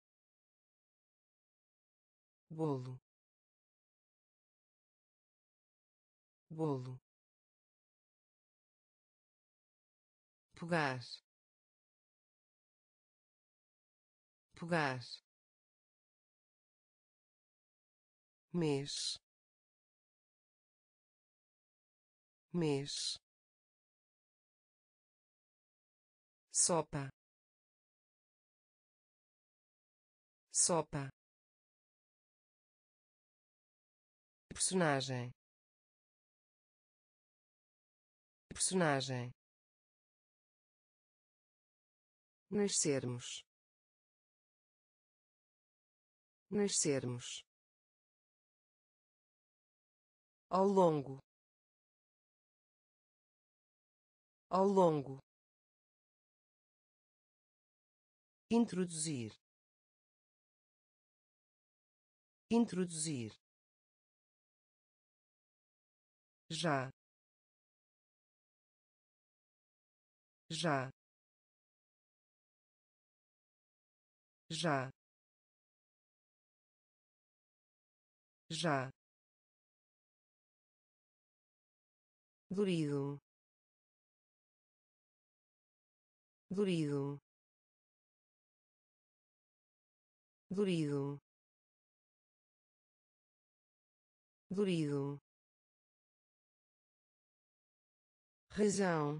[SPEAKER 1] bolo, bolo, pegar, pegar, mês, mês, sopa, sopa, personagem, personagem, nascermos, nascermos, ao longo, ao longo, introduzir, introduzir, já, já, já, já, durido, durido, durido, durido, razão,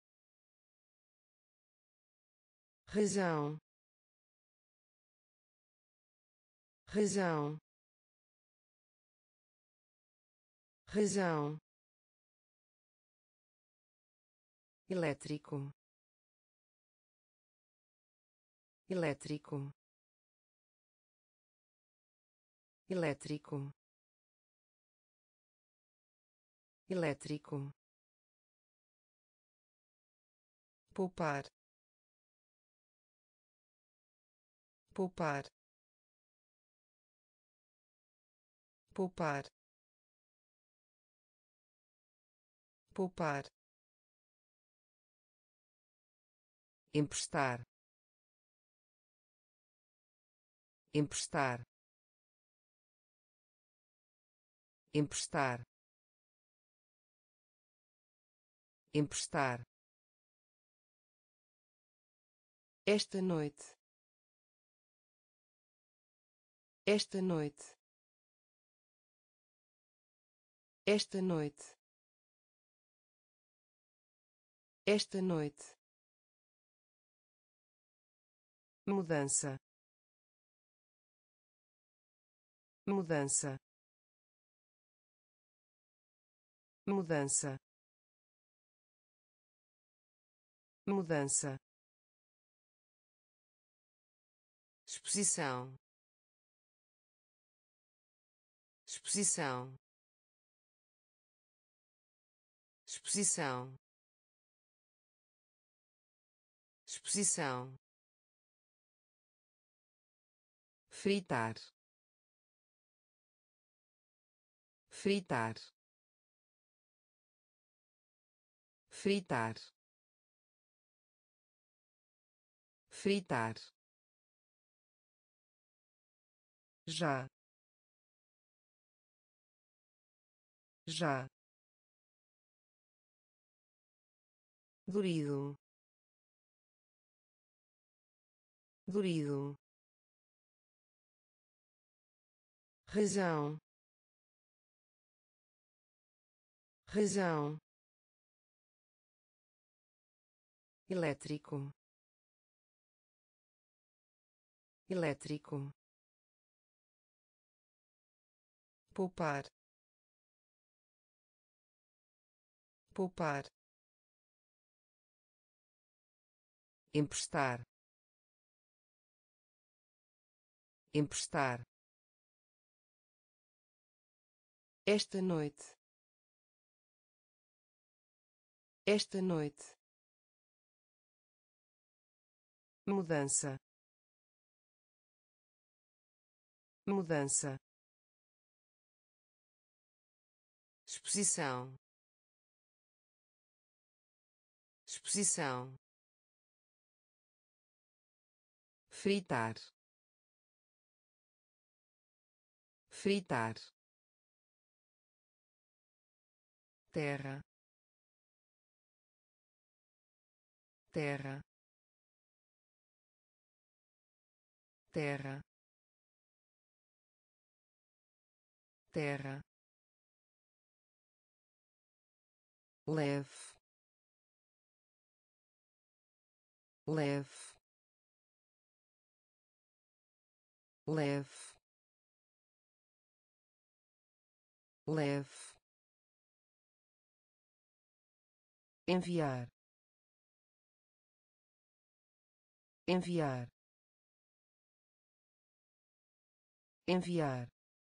[SPEAKER 1] razão, razão, razão, elétrico, elétrico, elétrico, elétrico, poupar, poupar, poupar, poupar, emprestar, emprestar, emprestar, emprestar, esta noite, esta noite, esta noite, esta noite, mudança, mudança, mudança, mudança, exposição, exposição, exposição, exposição, fritar, fritar, fritar, fritar, já, já, durido, durido, razão, razão, elétrico, elétrico, poupar, poupar, emprestar, emprestar, esta noite, esta noite, mudança, mudança, exposição, exposição, fritar, fritar, terra, terra, terra, terra, leve, leve, leve, leve, enviar, enviar, enviar,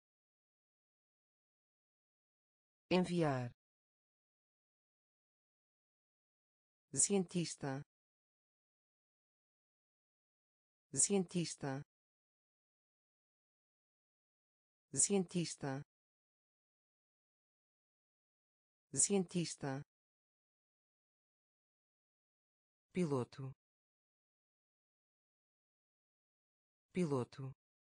[SPEAKER 1] enviar, cientista, cientista, cientista, cientista, piloto, piloto,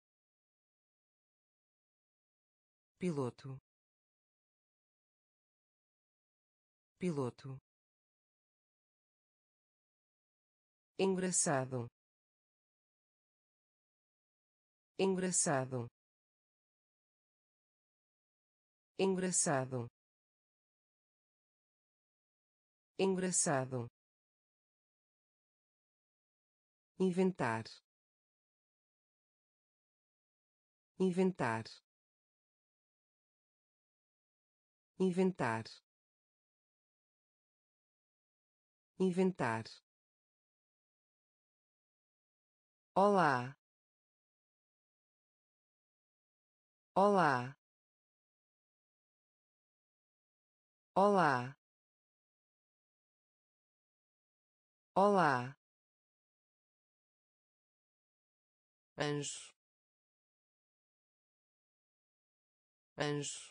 [SPEAKER 1] piloto, piloto, engraçado, engraçado, engraçado, engraçado, inventar, inventar, inventar, inventar, olá, olá, olá, olá, anjo, anjo,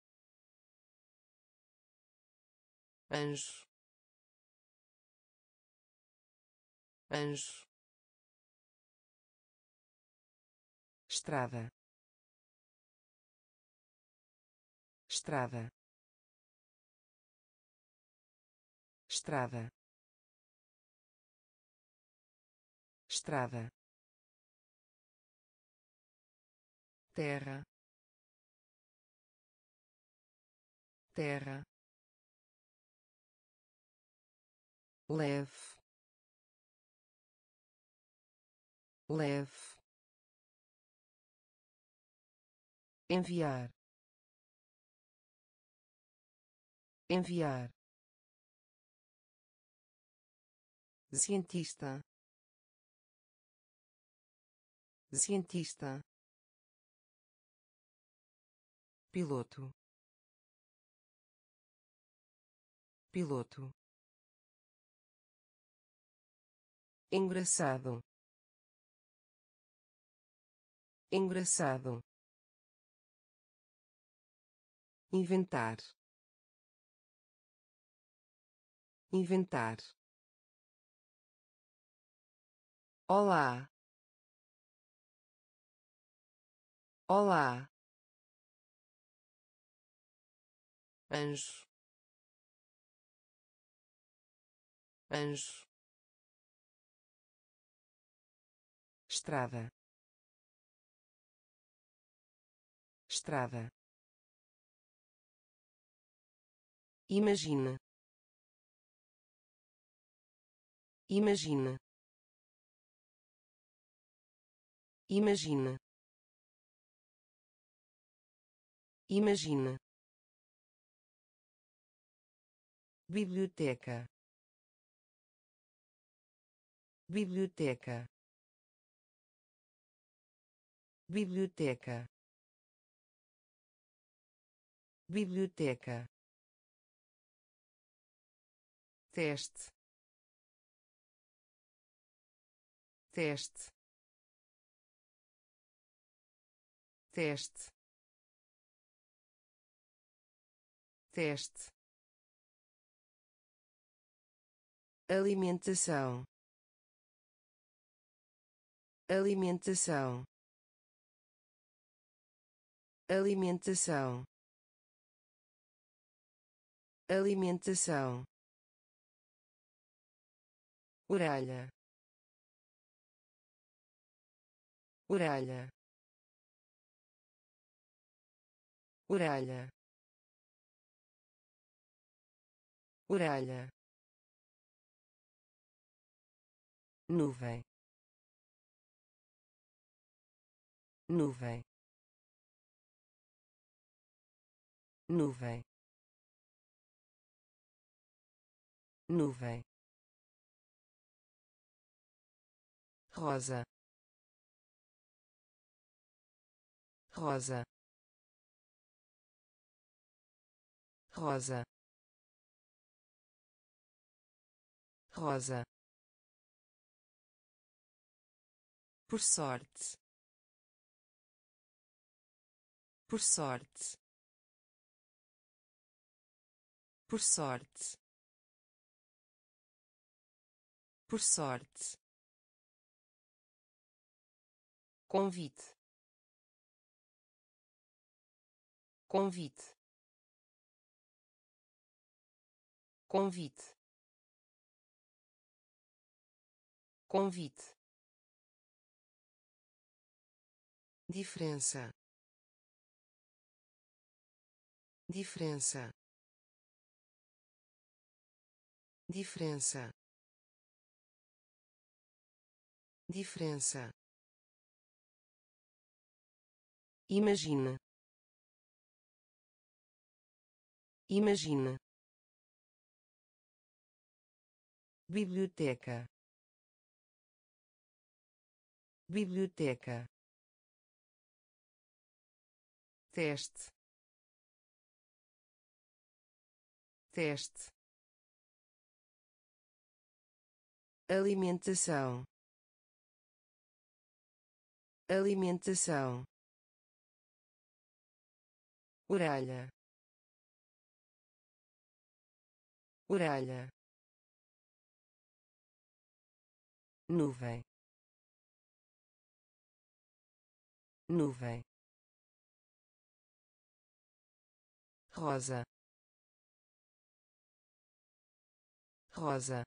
[SPEAKER 1] anjo, anjo, estrada, estrada, estrada, estrada, terra, terra, leve, leve, enviar, enviar, cientista, cientista, piloto, piloto, engraçado, engraçado, inventar, inventar, olá, olá, anjo, anjo, estrada, estrada, imagina, imagina, imagina, imagina, biblioteca, biblioteca, biblioteca, biblioteca, teste, teste, teste, teste, alimentação, alimentação, alimentação, alimentação, orelha, orelha, orelha, orelha, nuvem, nuvem, nuvem, nuvem, rosa, rosa, rosa, rosa, por sorte, por sorte, por sorte, por sorte, convite, convite, convite, convite, diferença, diferença, diferença, diferença, imagina, imagina, biblioteca, biblioteca, teste, teste, alimentação, alimentação, orelha, orelha, nuvem, nuvem, rosa, rosa,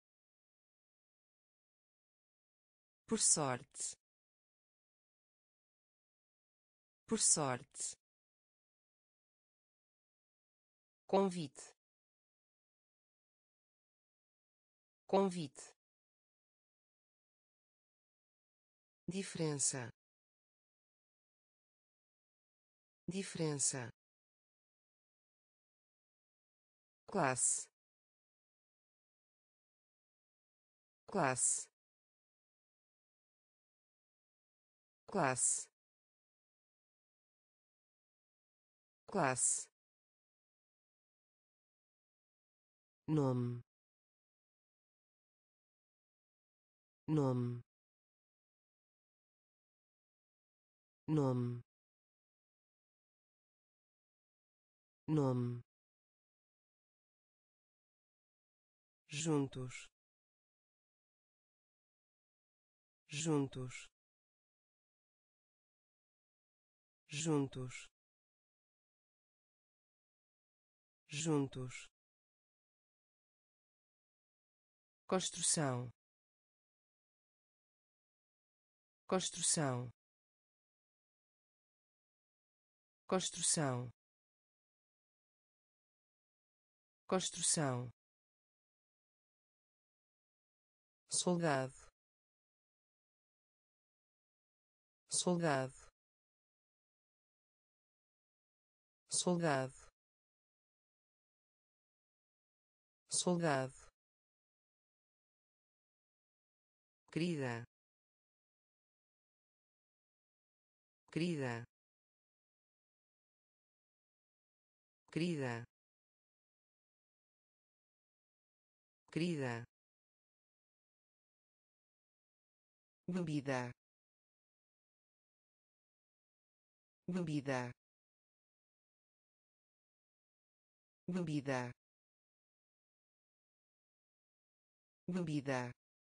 [SPEAKER 1] por sorte, por sorte, convite, convite, diferença, diferença, classe, classe, classe, classe, nome, nome, nome, nome, juntos, juntos, juntos, juntos, construção, construção, construção, construção, soldado, soldado, soldado, soldado, querida, querida, querida, querida, bebida, bebida, bebida, bebida,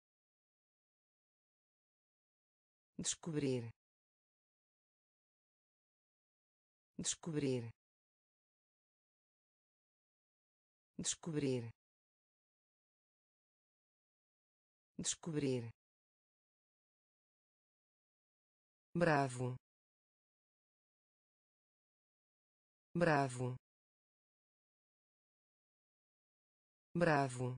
[SPEAKER 1] descobrir, descobrir, descobrir, descobrir, bravo, bravo, bravo,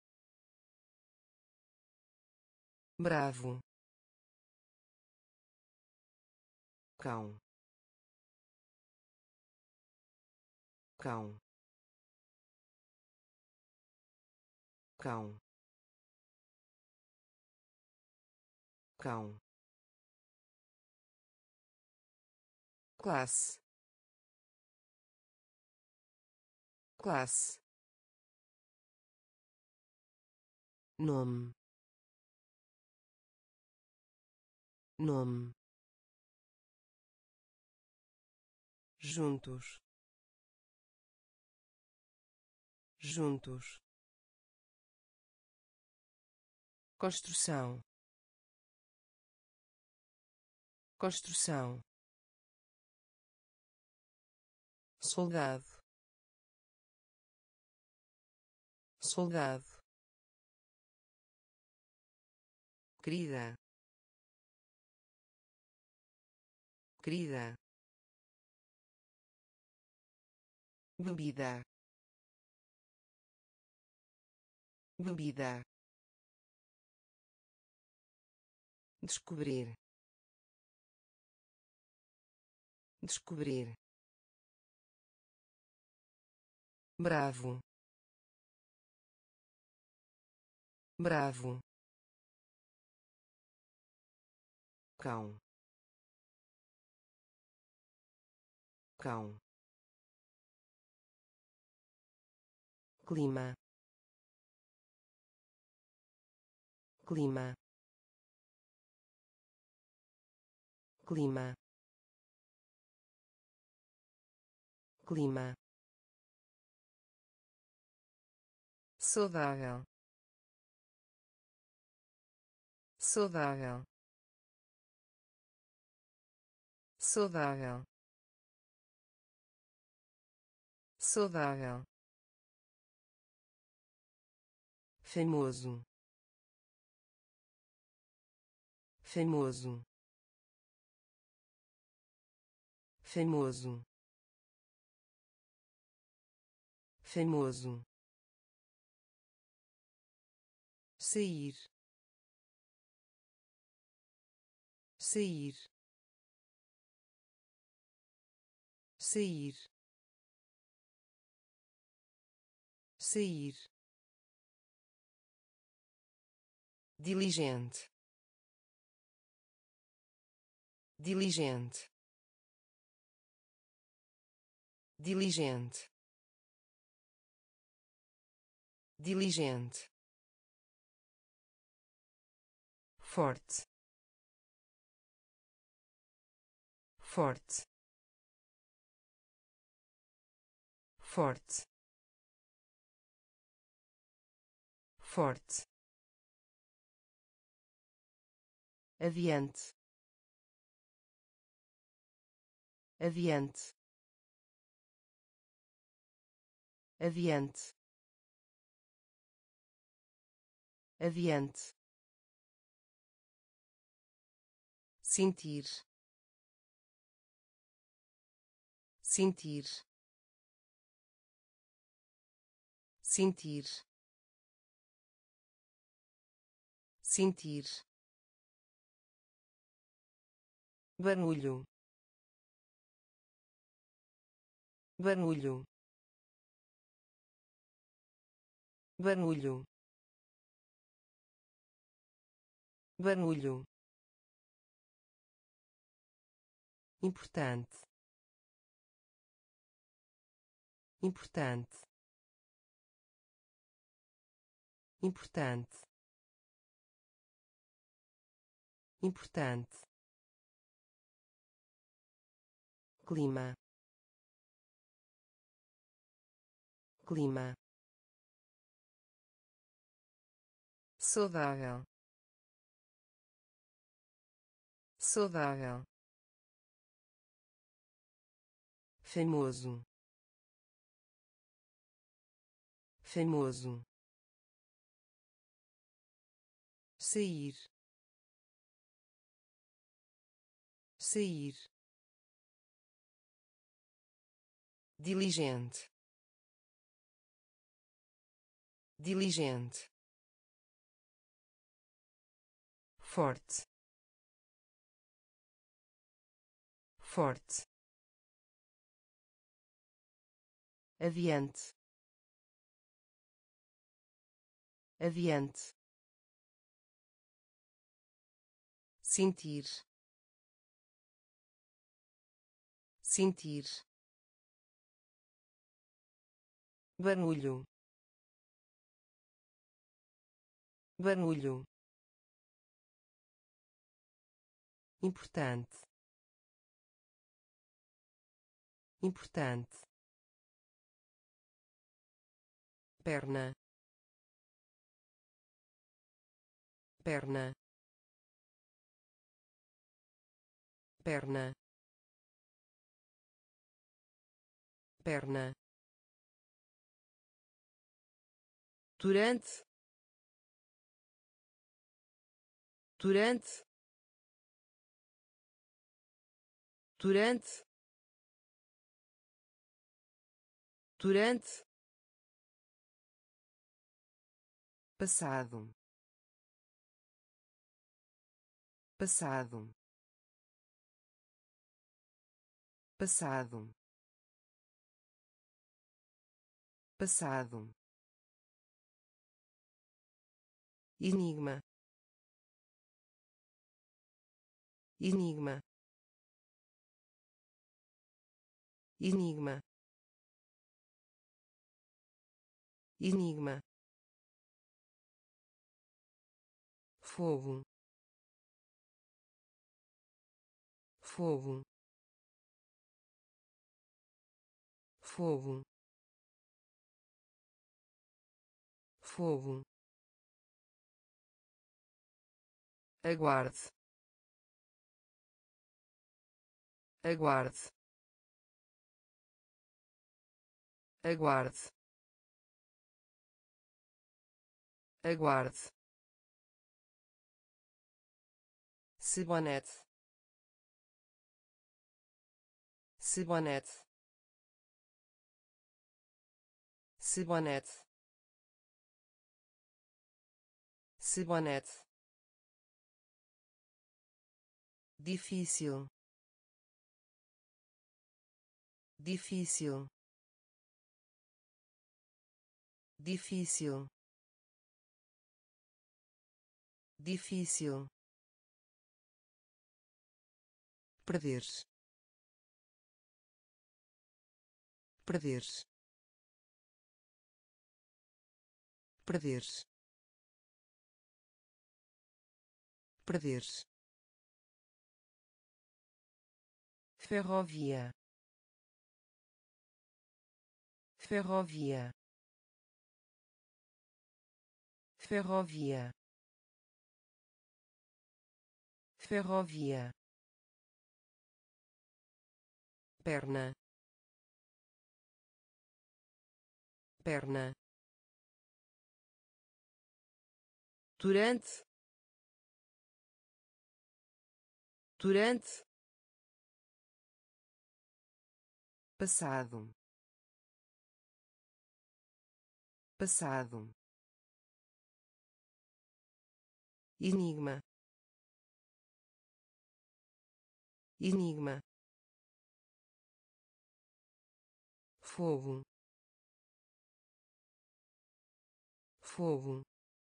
[SPEAKER 1] bravo, cão, cão, cão, cão, classe, classe, nome, nome, juntos, juntos, construção, construção, soldado, soldado, querida, querida, bebida, bebida, descobrir, descobrir, bravo, bravo, cão, cão, clima, clima, clima, clima, saudável, saudável, saudável, saudável, famoso, famoso, famoso, famoso, sair, sair, sair, sair, diligente, diligente, diligente, diligente, forte, forte, forte, forte, adiante, adiante, adiante, adiante, sentir, sentir, sentir, sentir, barulho, barulho, barulho, barulho, importante, importante, importante, importante, clima, clima, saudável, saudável, famoso, famoso, sair, sair, diligente, diligente, forte, forte, adiante, adiante, sentir, sentir, barulho, barulho, importante, importante, perna, perna, perna, perna, durante, durante, durante, durante, passado, passado, passado, passado, enigma, enigma, enigma, enigma, fogo, fogo, fogo, fogo, aguarde, aguarde, aguarde, aguarde, cibonete, cibonete, cibonete, cibonete, difícil, difícil, difícil, difícil, prever-se, prever-se, prever-se, prever-se, ferrovia, ferrovia, ferrovia, ferrovia, perna, perna, durante, durante, passado, passado, enigma, enigma, fogo, fogo,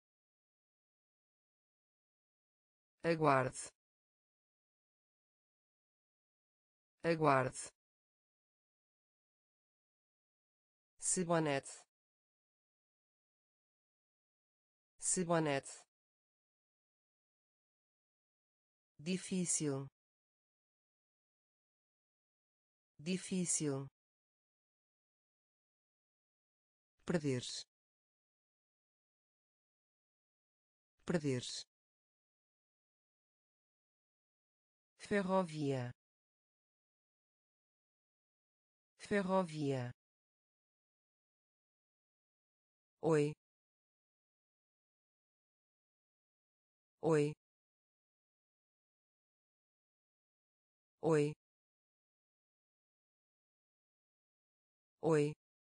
[SPEAKER 1] aguarde, aguarde, cibonete, cibonete, difícil, difícil, prever-se, prever-se, ferrovia, ferrovia, oi, oi, oi, oi,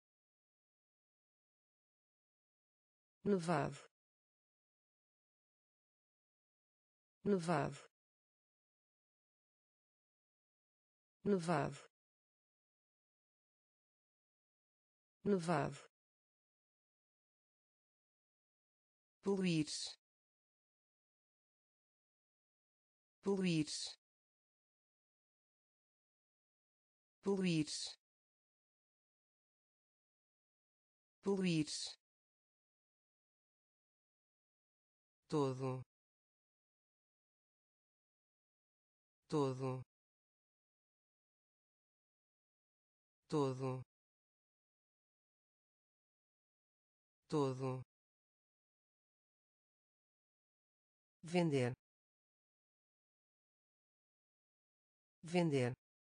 [SPEAKER 1] nevado, nevado, nevado, nevado, poluir, poluir, poluir, poluir, todo, todo, todo, todo, vender, vender,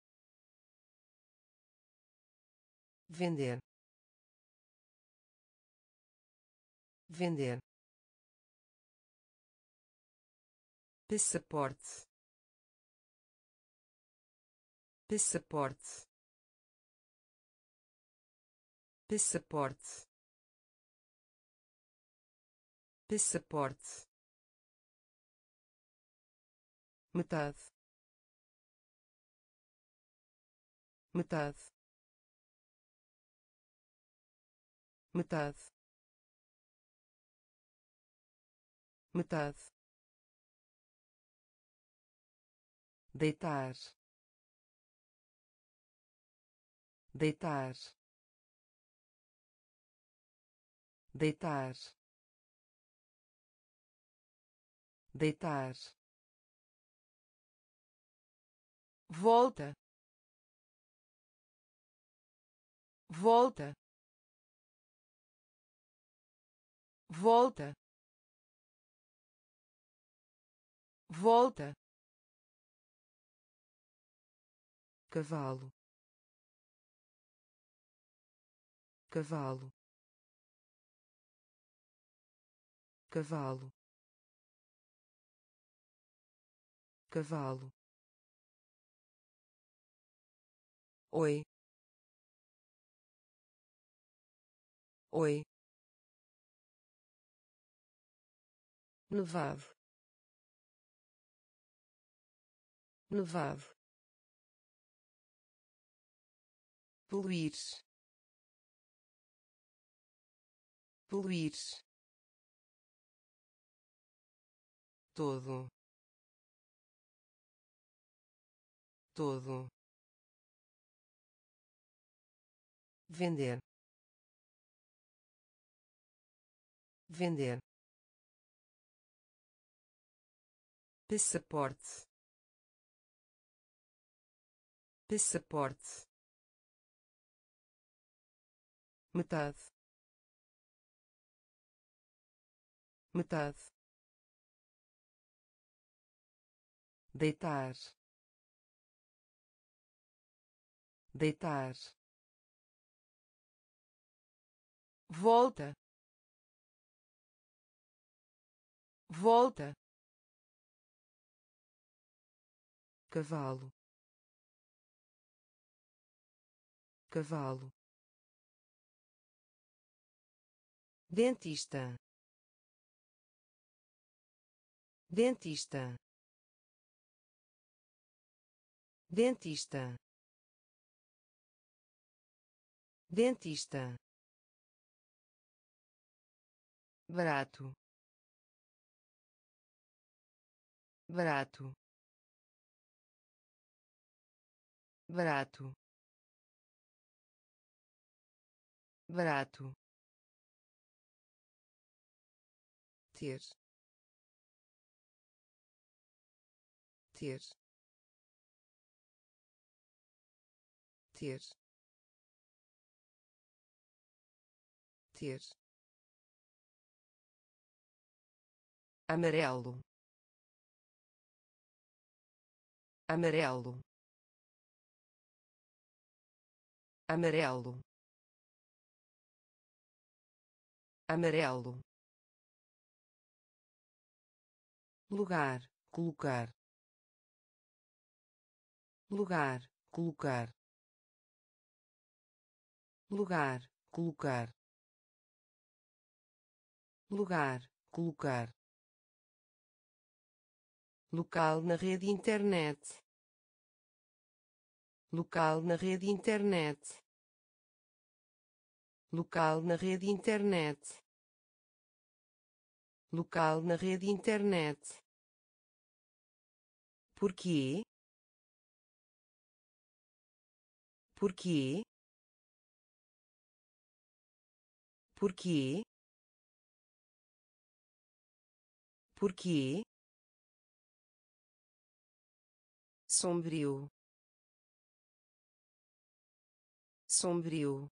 [SPEAKER 1] vender, vender, passaporte, passaporte, passaporte, passaporte, metade, metade, metade, metade, deitar, deitar, deitar, deitar, volta, volta, volta, volta, cavalo, cavalo, cavalo, cavalo, oi, oi, nevado, nevado, poluir, incluir todo, todo, vender, vender, passaporte, passaporte, metade, metade, deitar, deitar, volta, volta, cavalo, cavalo, dentista, dentista, dentista, dentista, barato, barato, barato, barato, ter, ter, ter, ter, amarelo, amarelo, amarelo, amarelo, lugar, colocar, lugar, colocar, lugar, colocar, lugar, colocar, local na rede internet, local na rede internet, local na rede internet, local na rede internet, porquê, porquê, porquê, porquê, sombrio, sombrio,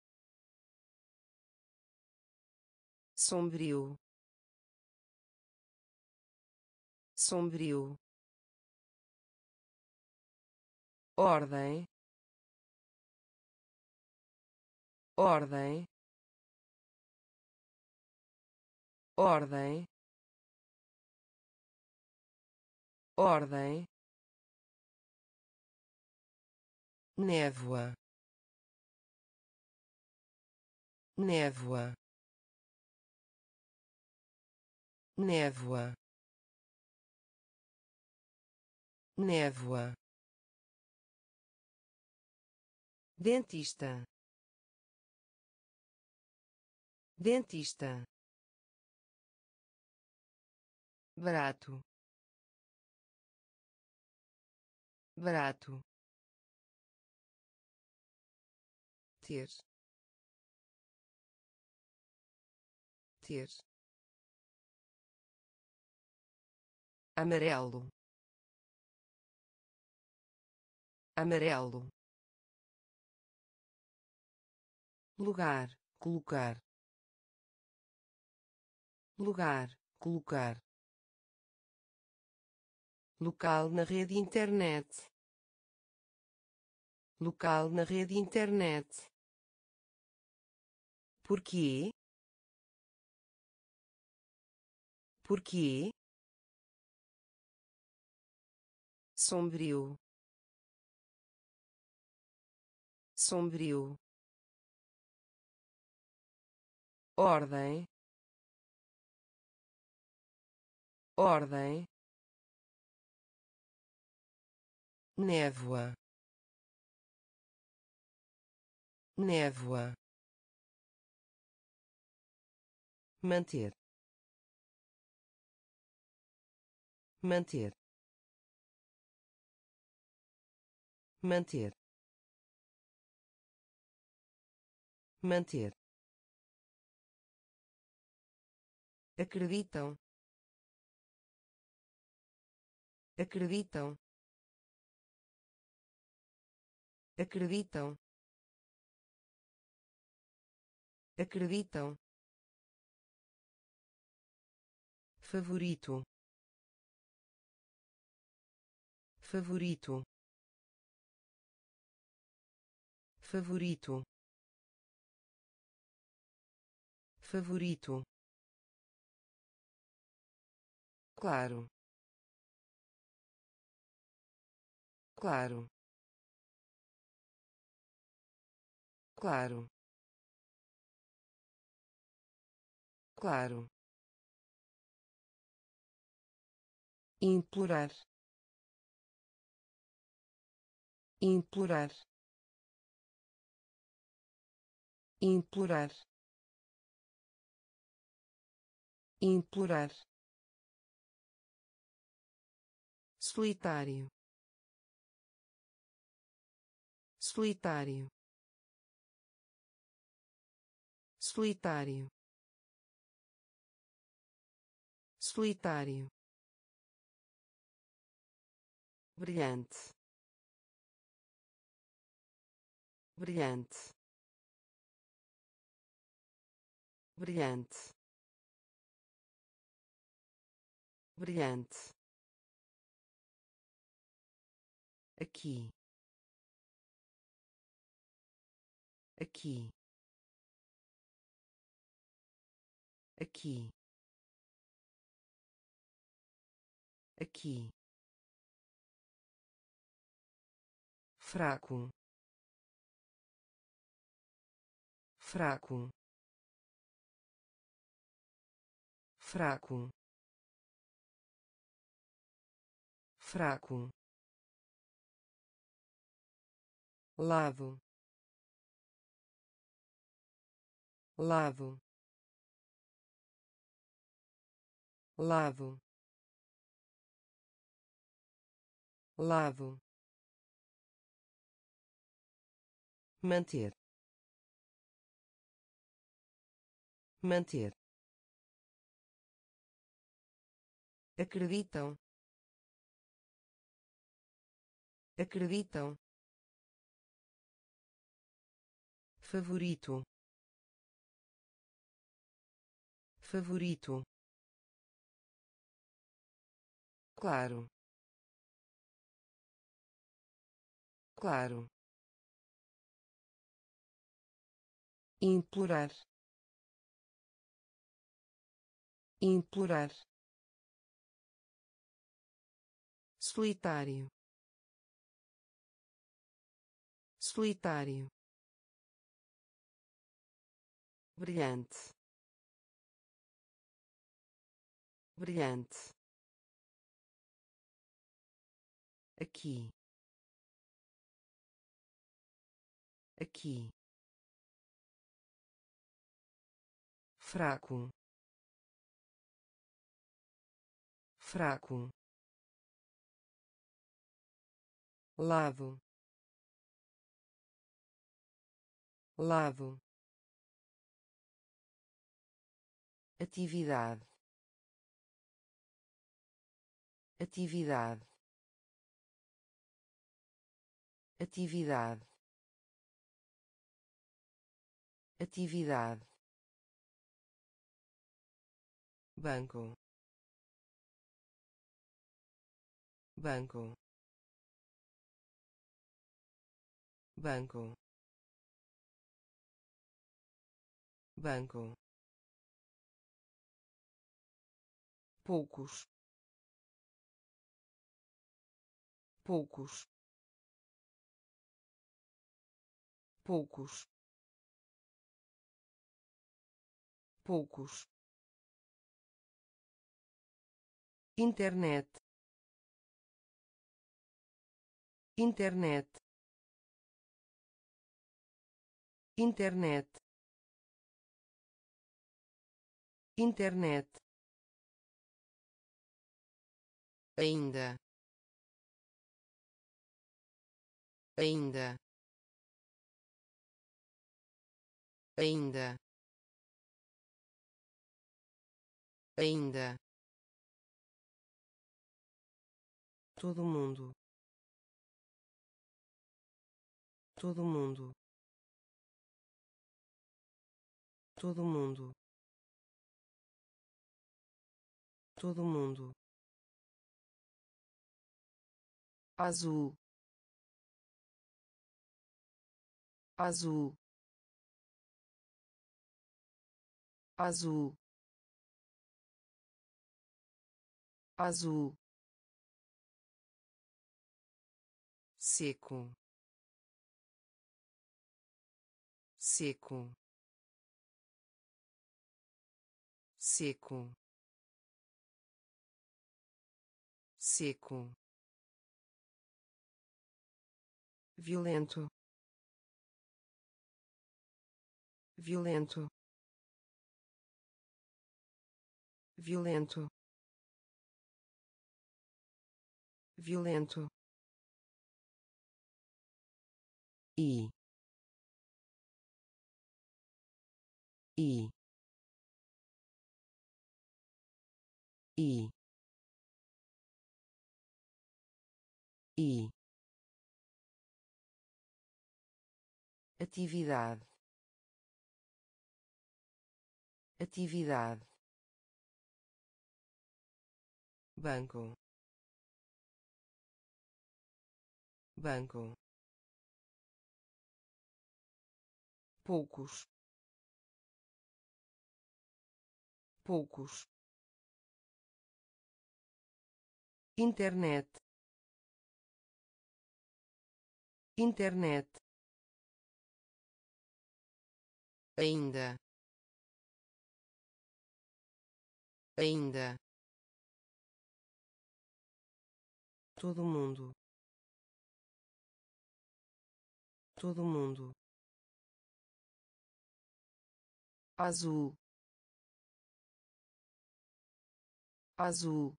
[SPEAKER 1] sombrio, sombrio, ordem, ordem, ordem, ordem, névoa, névoa, névoa, névoa, dentista, dentista, barato, barato, ter, ter, amarelo, amarelo, lugar, colocar, lugar, colocar, local na rede internet, local na rede internet, porquê, porquê, sombrio, sombrio, ordem, ordem, névoa, névoa, manter, manter, manter, manter, acreditam, acreditam, acreditam, acreditam, favorito, favorito, favorito, favorito, claro, claro, claro, claro, implorar, implorar, implorar, implorar, solitário, solitário, solitário, solitário, brilhante, brilhante, brilhante, brilhante, aqui, aqui, aqui, aqui, fraco, fraco, fraco, fraco, lado, lado, lado, lado, manter, manter, acreditam, acreditam, favorito, favorito, claro, claro, implorar, implorar, solitário, solitário, brilhante, brilhante, aqui, aqui, fraco, fraco, lado, lado, atividade, atividade, atividade, atividade, banco, banco, banco, banco, poucos, poucos, poucos, poucos, internet, internet, internet, internet, ainda, ainda, ainda, ainda, todo mundo, todo mundo, todo mundo, todo mundo, azul, azul, azul, azul, seco, seco, seco, seco, violento, violento, violento, violento, e e e e atividade, atividade, banco, banco, poucos, poucos, internet, internet, ainda, ainda, todo mundo, todo mundo, azul, azul,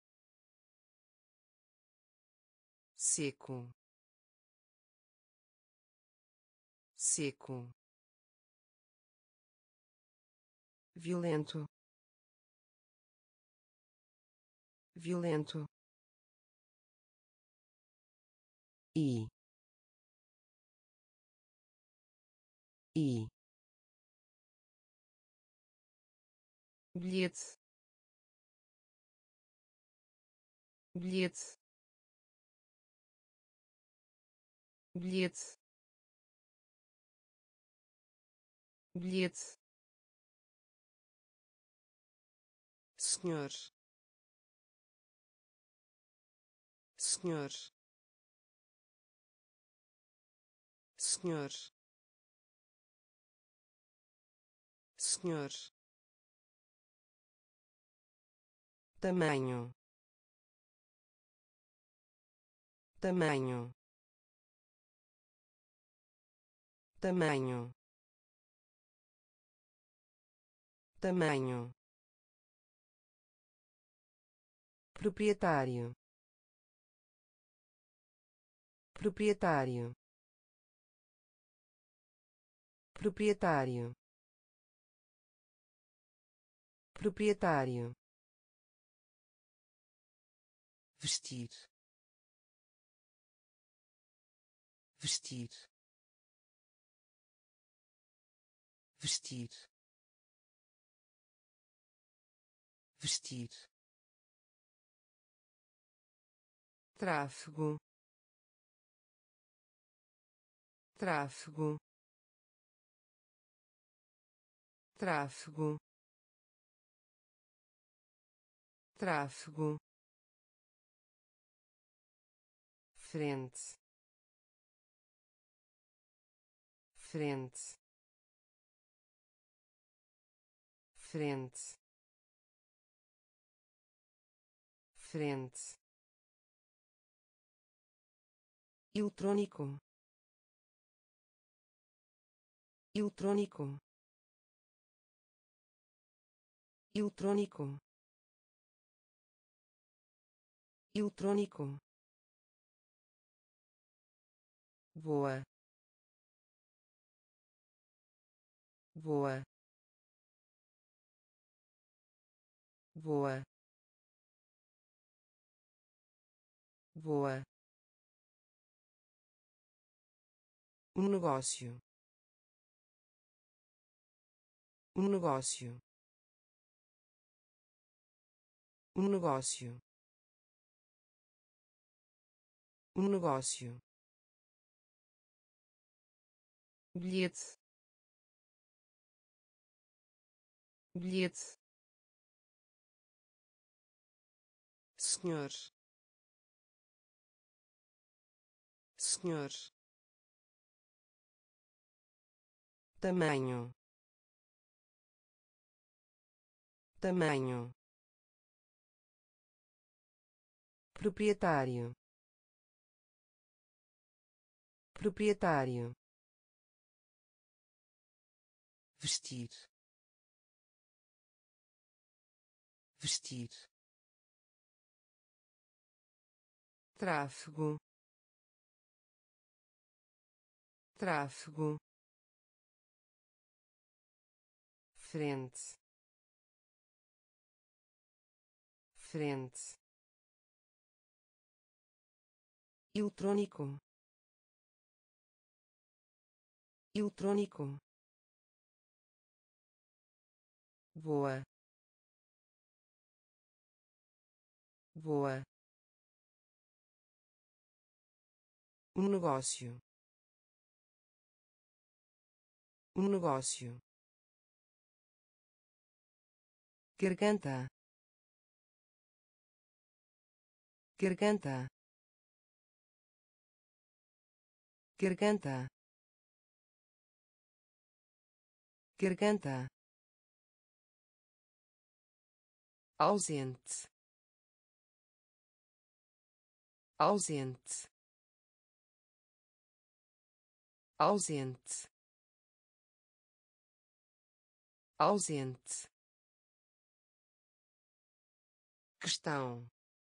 [SPEAKER 1] seco, seco, violento, violento, e e bilhete, bilhete, bilhete, bilhete, senhor, senhor, senhor, senhor, tamanho, tamanho, tamanho, tamanho, proprietário, proprietário, proprietário, proprietário, vestir, vestir, vestir, vestir, tráfego, tráfego, tráfego, tráfego, frente, frente, frente, frente, eletrônico, eletrônico, eletrônico, eletrônico, voa, voa, voa, voa, um negócio, um negócio, um negócio, um negócio, bilhete, bilhete, senhor, senhor, tamanho, tamanho, proprietário, proprietário, vestir, vestir, tráfego, tráfego, frente, frente, eletrônico, eletrônico, voa, voa, um negócio, um negócio, garganta, garganta, garganta, garganta, ausente, ausente, ausente, ausente, questão,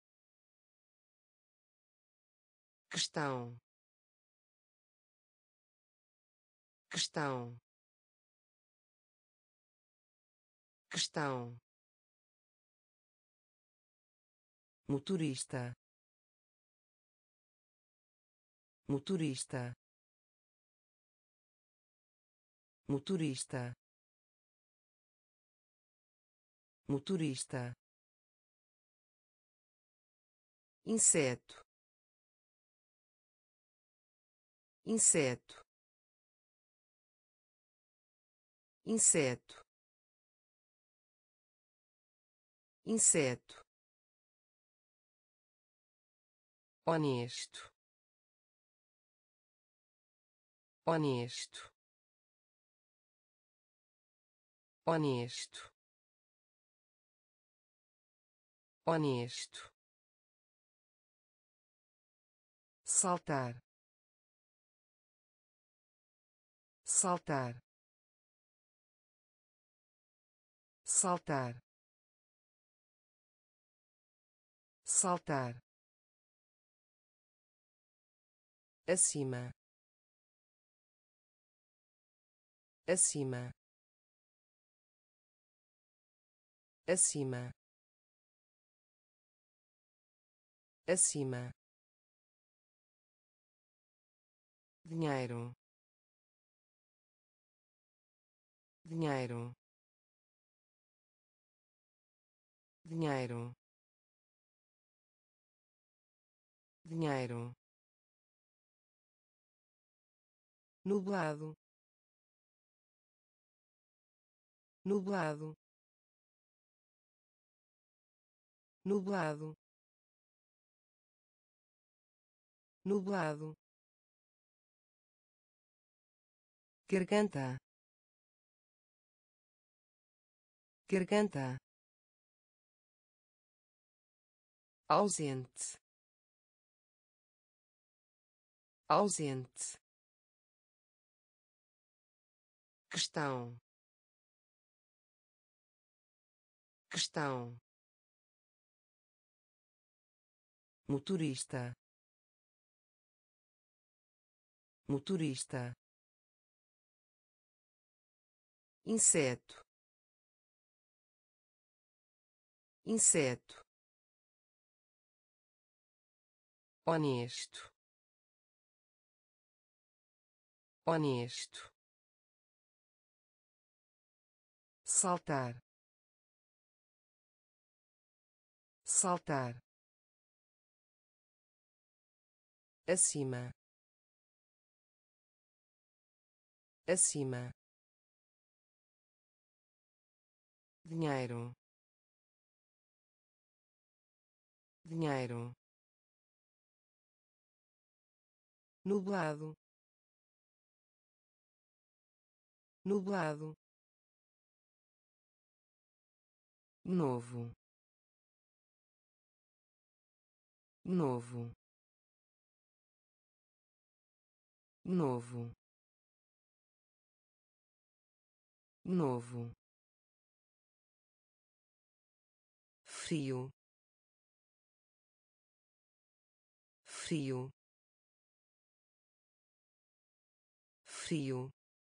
[SPEAKER 1] questão, questão, questão, motorista, motorista, motorista, motorista, inseto, inseto, inseto, inseto, honesto, honesto, honesto, honesto, saltar, saltar, saltar, saltar, acima, acima, acima, acima, dinheiro, dinheiro, dinheiro, dinheiro, nublado, nublado, nublado, nublado, garganta, garganta, ausente, ausente, questão, questão, motorista, motorista, inseto, inseto, honesto, honesto, saltar, saltar, acima, acima, dinheiro, dinheiro, nublado, nublado, novo, novo, novo, novo, frio, frio, frio,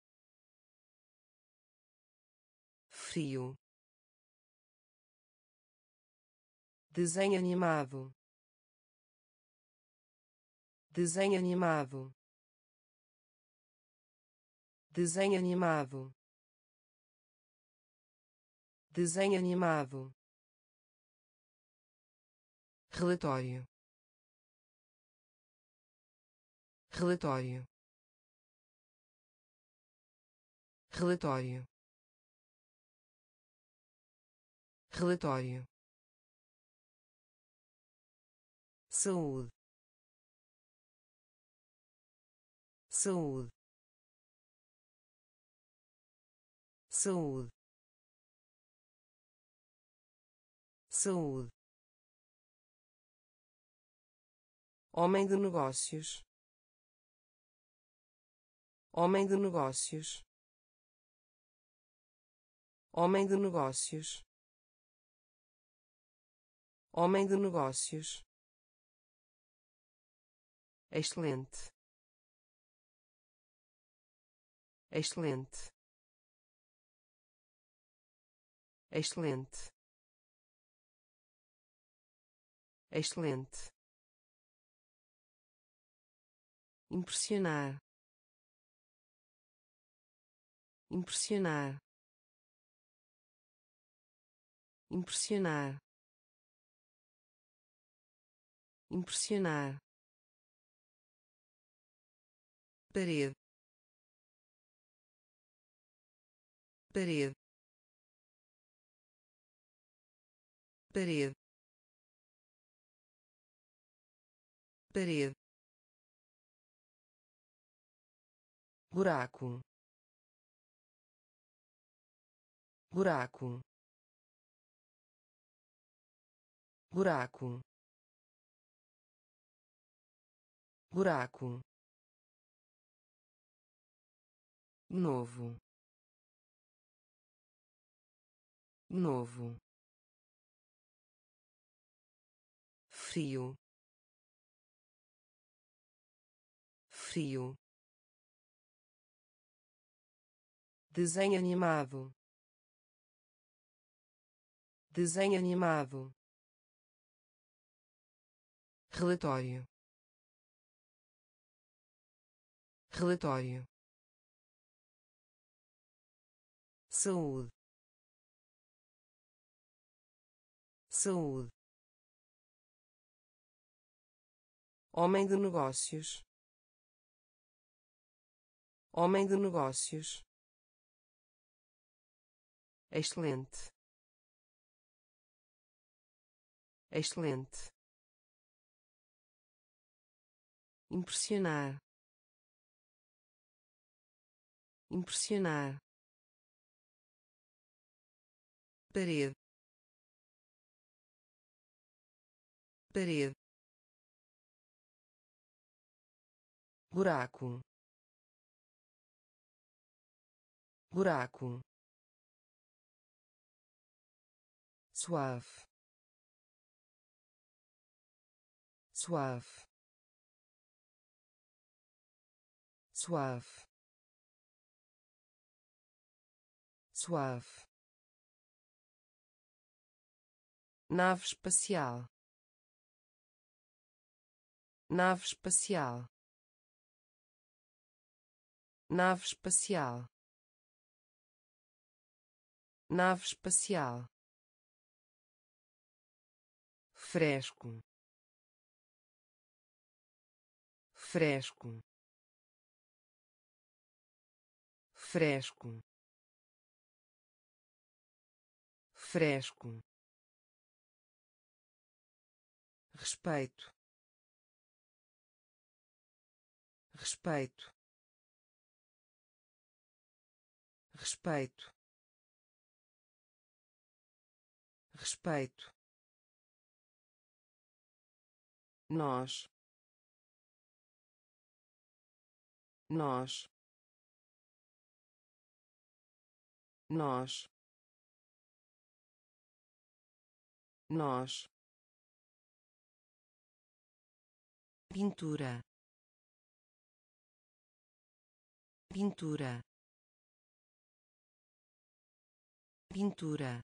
[SPEAKER 1] frio, desenho animado, desenho animado, desenho animado, desenho animado, relatório, relatório, relatório, relatório, saúde, saúde, saúde, saúde, homem de negócios, homem de negócios, homem de negócios, homem de negócios, excelente, excelente, excelente, excelente, impressionar, impressionar, impressionar, impressionar, parede, parede, parede, parede, buraco, buraco, buraco, buraco, novo, novo, frio, frio, desenho animado, desenho animado, relatório, relatório, saúde, saúde, homem de negócios, homem de negócios, excelente, excelente, impressionar, impressionar, parede, parede, buraco, buraco, suave, suave, suave, suave, nave espacial, nave espacial, nave espacial, nave espacial, fresco, fresco, fresco, fresco, respeito, respeito, respeito, respeito, nós, nós, nós, nós, pintura, pintura, pintura,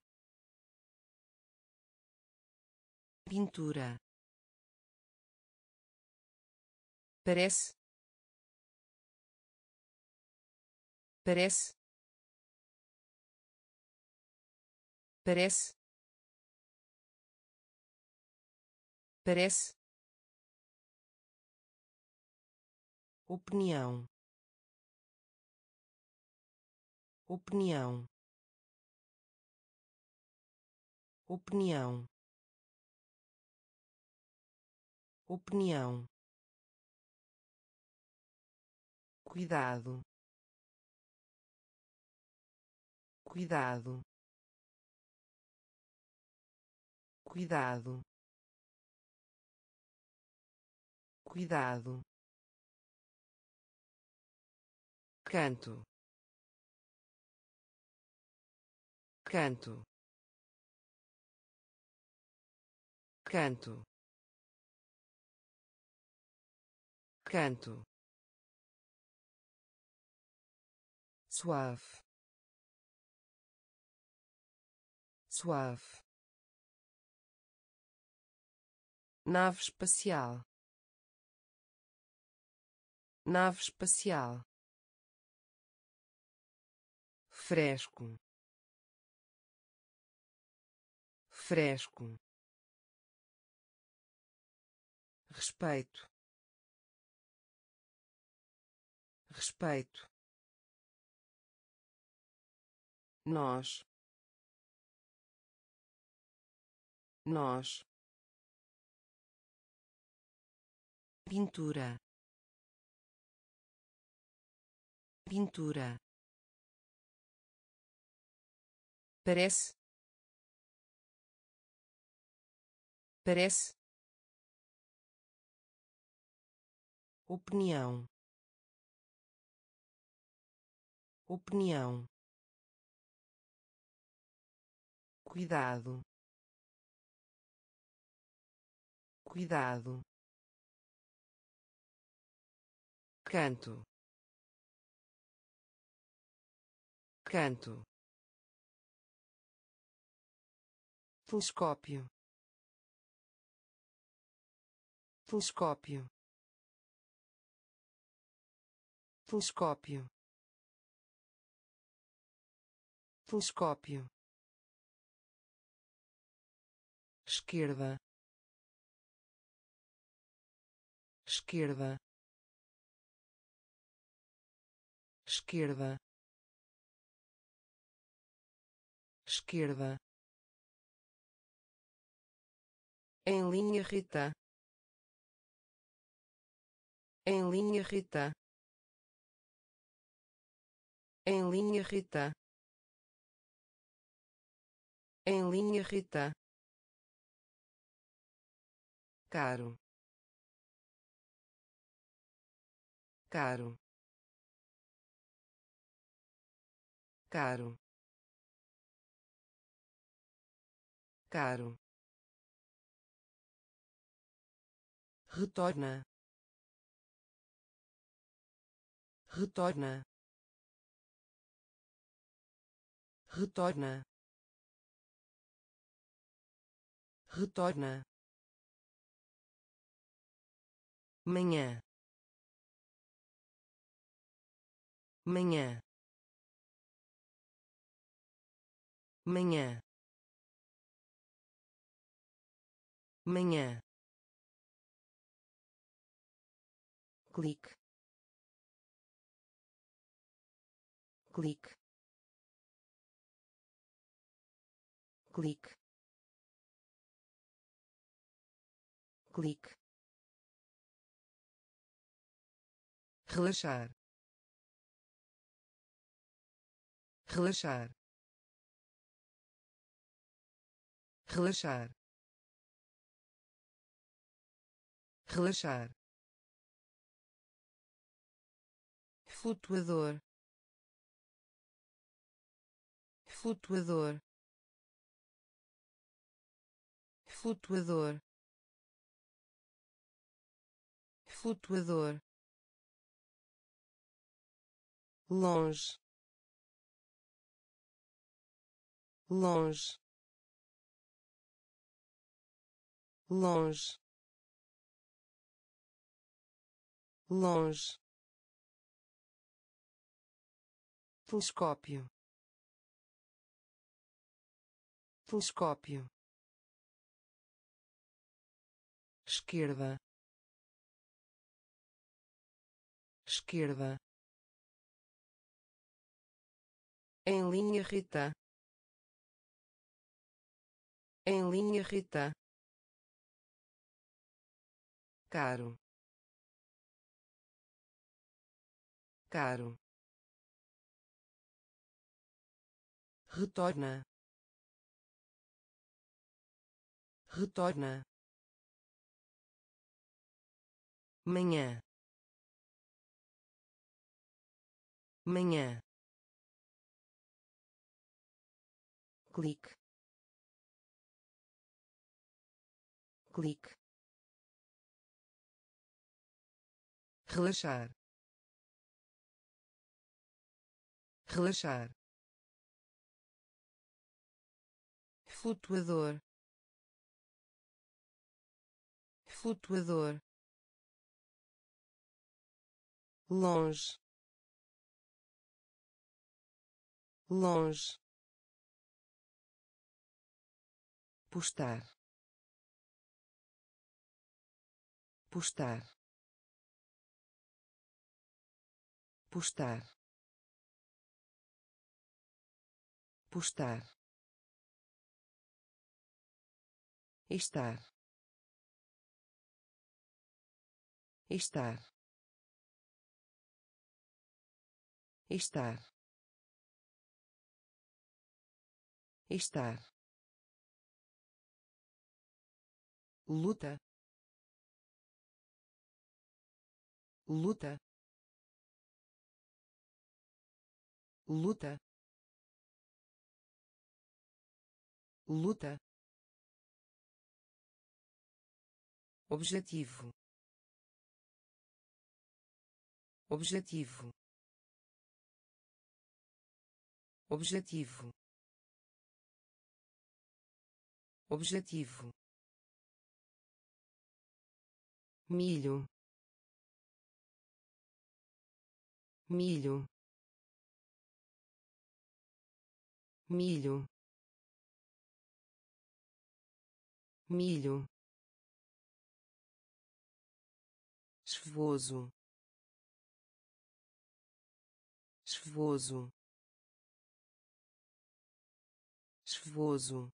[SPEAKER 1] pintura, parece, parece, parece, parece, opinião, opinião, opinião, opinião, cuidado, cuidado, cuidado, cuidado, canto, canto, canto, canto, suave, suave, nave espacial, nave espacial, fresco, fresco, respeito, respeito, nós, nós, pintura, pintura, parece, parece, opinião, opinião, cuidado, cuidado, canto, canto, telescópio, telescópio, telescópio, telescópio, esquerda, esquerda, esquerda, esquerda, em linha reta, em linha reta, em linha reta, em linha reta, caro, caro, caro, caro, retorna, retorna, retorna, retorna, manhã, manhã, manhã, manhã, clique, clique, clique, clique, relaxar, relaxar, relaxar, relaxar, flutuador, flutuador, flutuador, flutuador, longe, longe, longe, longe, telescópio, telescópio, esquerda, esquerda, em linha reta, em linha reta, caro, caro, retorna, retorna, manhã, manhã, clique, clique, relaxar, relaxar, flutuador, flutuador, longe, longe, postar, postar, postar, postar, estar, estar, estar, estar, luta, luta, luta, luta, objetivo, objetivo, objetivo, objetivo, milho, milho, milho, milho, chuvoso, chuvoso, chuvoso,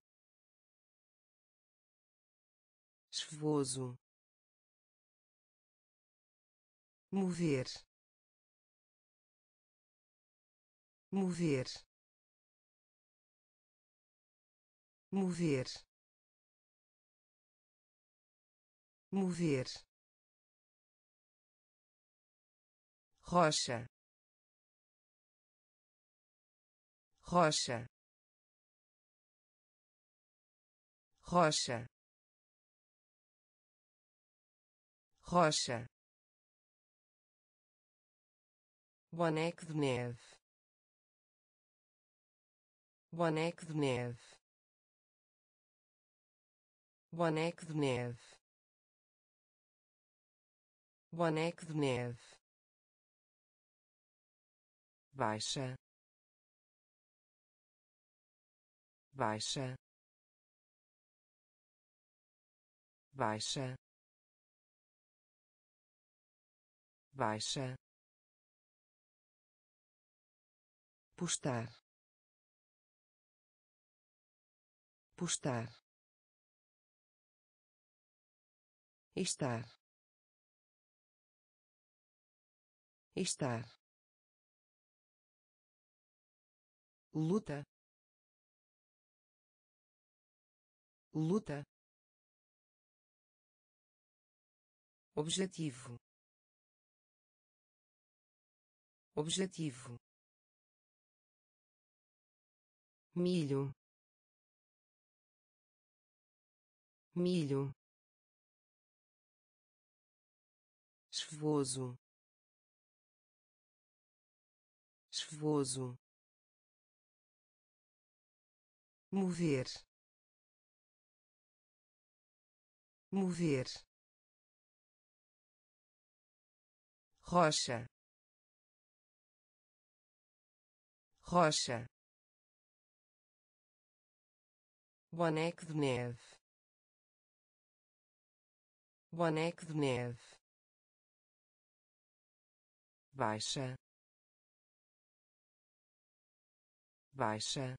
[SPEAKER 1] chuvoso, mover, mover, mover, mover, rocha, rocha, rocha, rocha, boneco de neve, boneco de neve, boneco de neve, boneco de neve, baixa, baixa, baixa, baixa, postar, postar, estar, estar, luta, luta, objetivo, objetivo, milho, milho, chuvoso, chuvoso, mover, mover, rocha, rocha, boneco de neve, boneco de neve, baixa, baixa,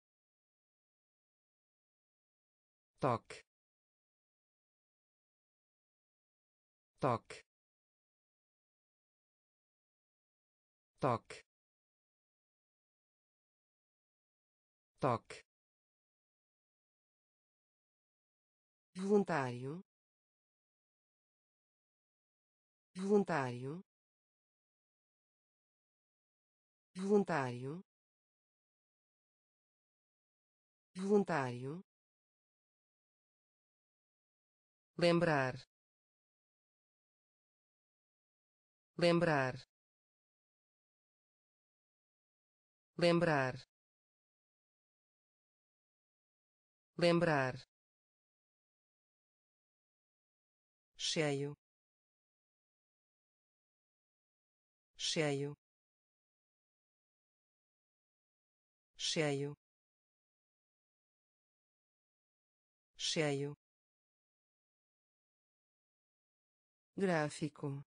[SPEAKER 1] toque, toque, toque, toque, voluntário, voluntário, voluntário, voluntário, lembrar, lembrar, lembrar, lembrar, cheio, cheio, cheio, cheio, gráfico,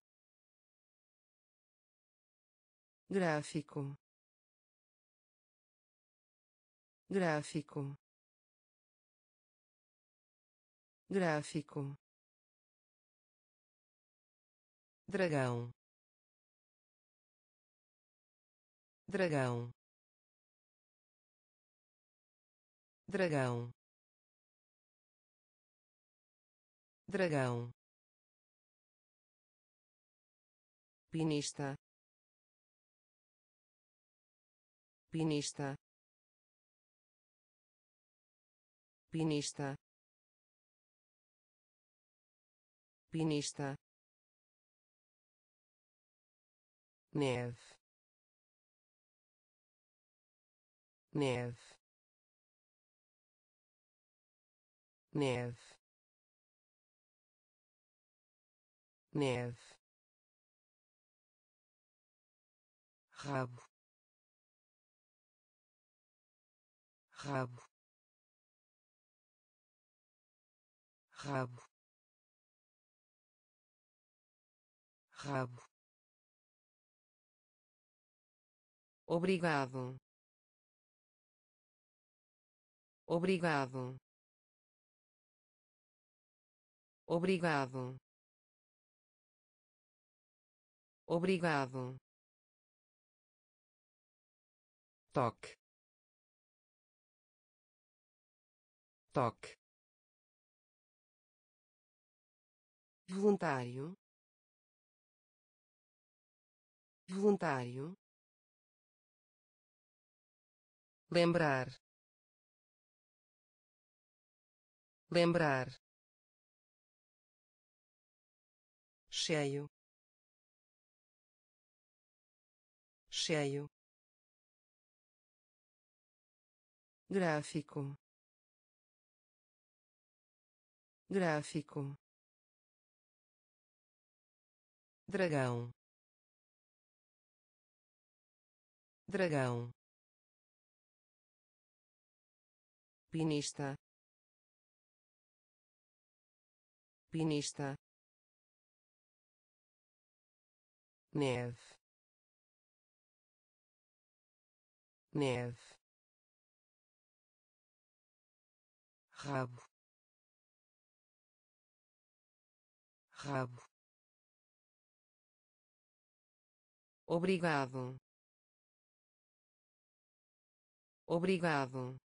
[SPEAKER 1] gráfico, gráfico, gráfico, dragão, dragão, dragão, dragão, pinista, pinista, pinista, pinista, neve, neve, neve, neve, rabo, rabo, rabo, rabo, obrigado, obrigado, obrigado, obrigado, toque, toque, voluntário, voluntário, lembrar, lembrar, cheio, cheio, gráfico, gráfico, dragão, dragão, pinista, pinista, neve, neve, rabo, rabo, obrigado, obrigado,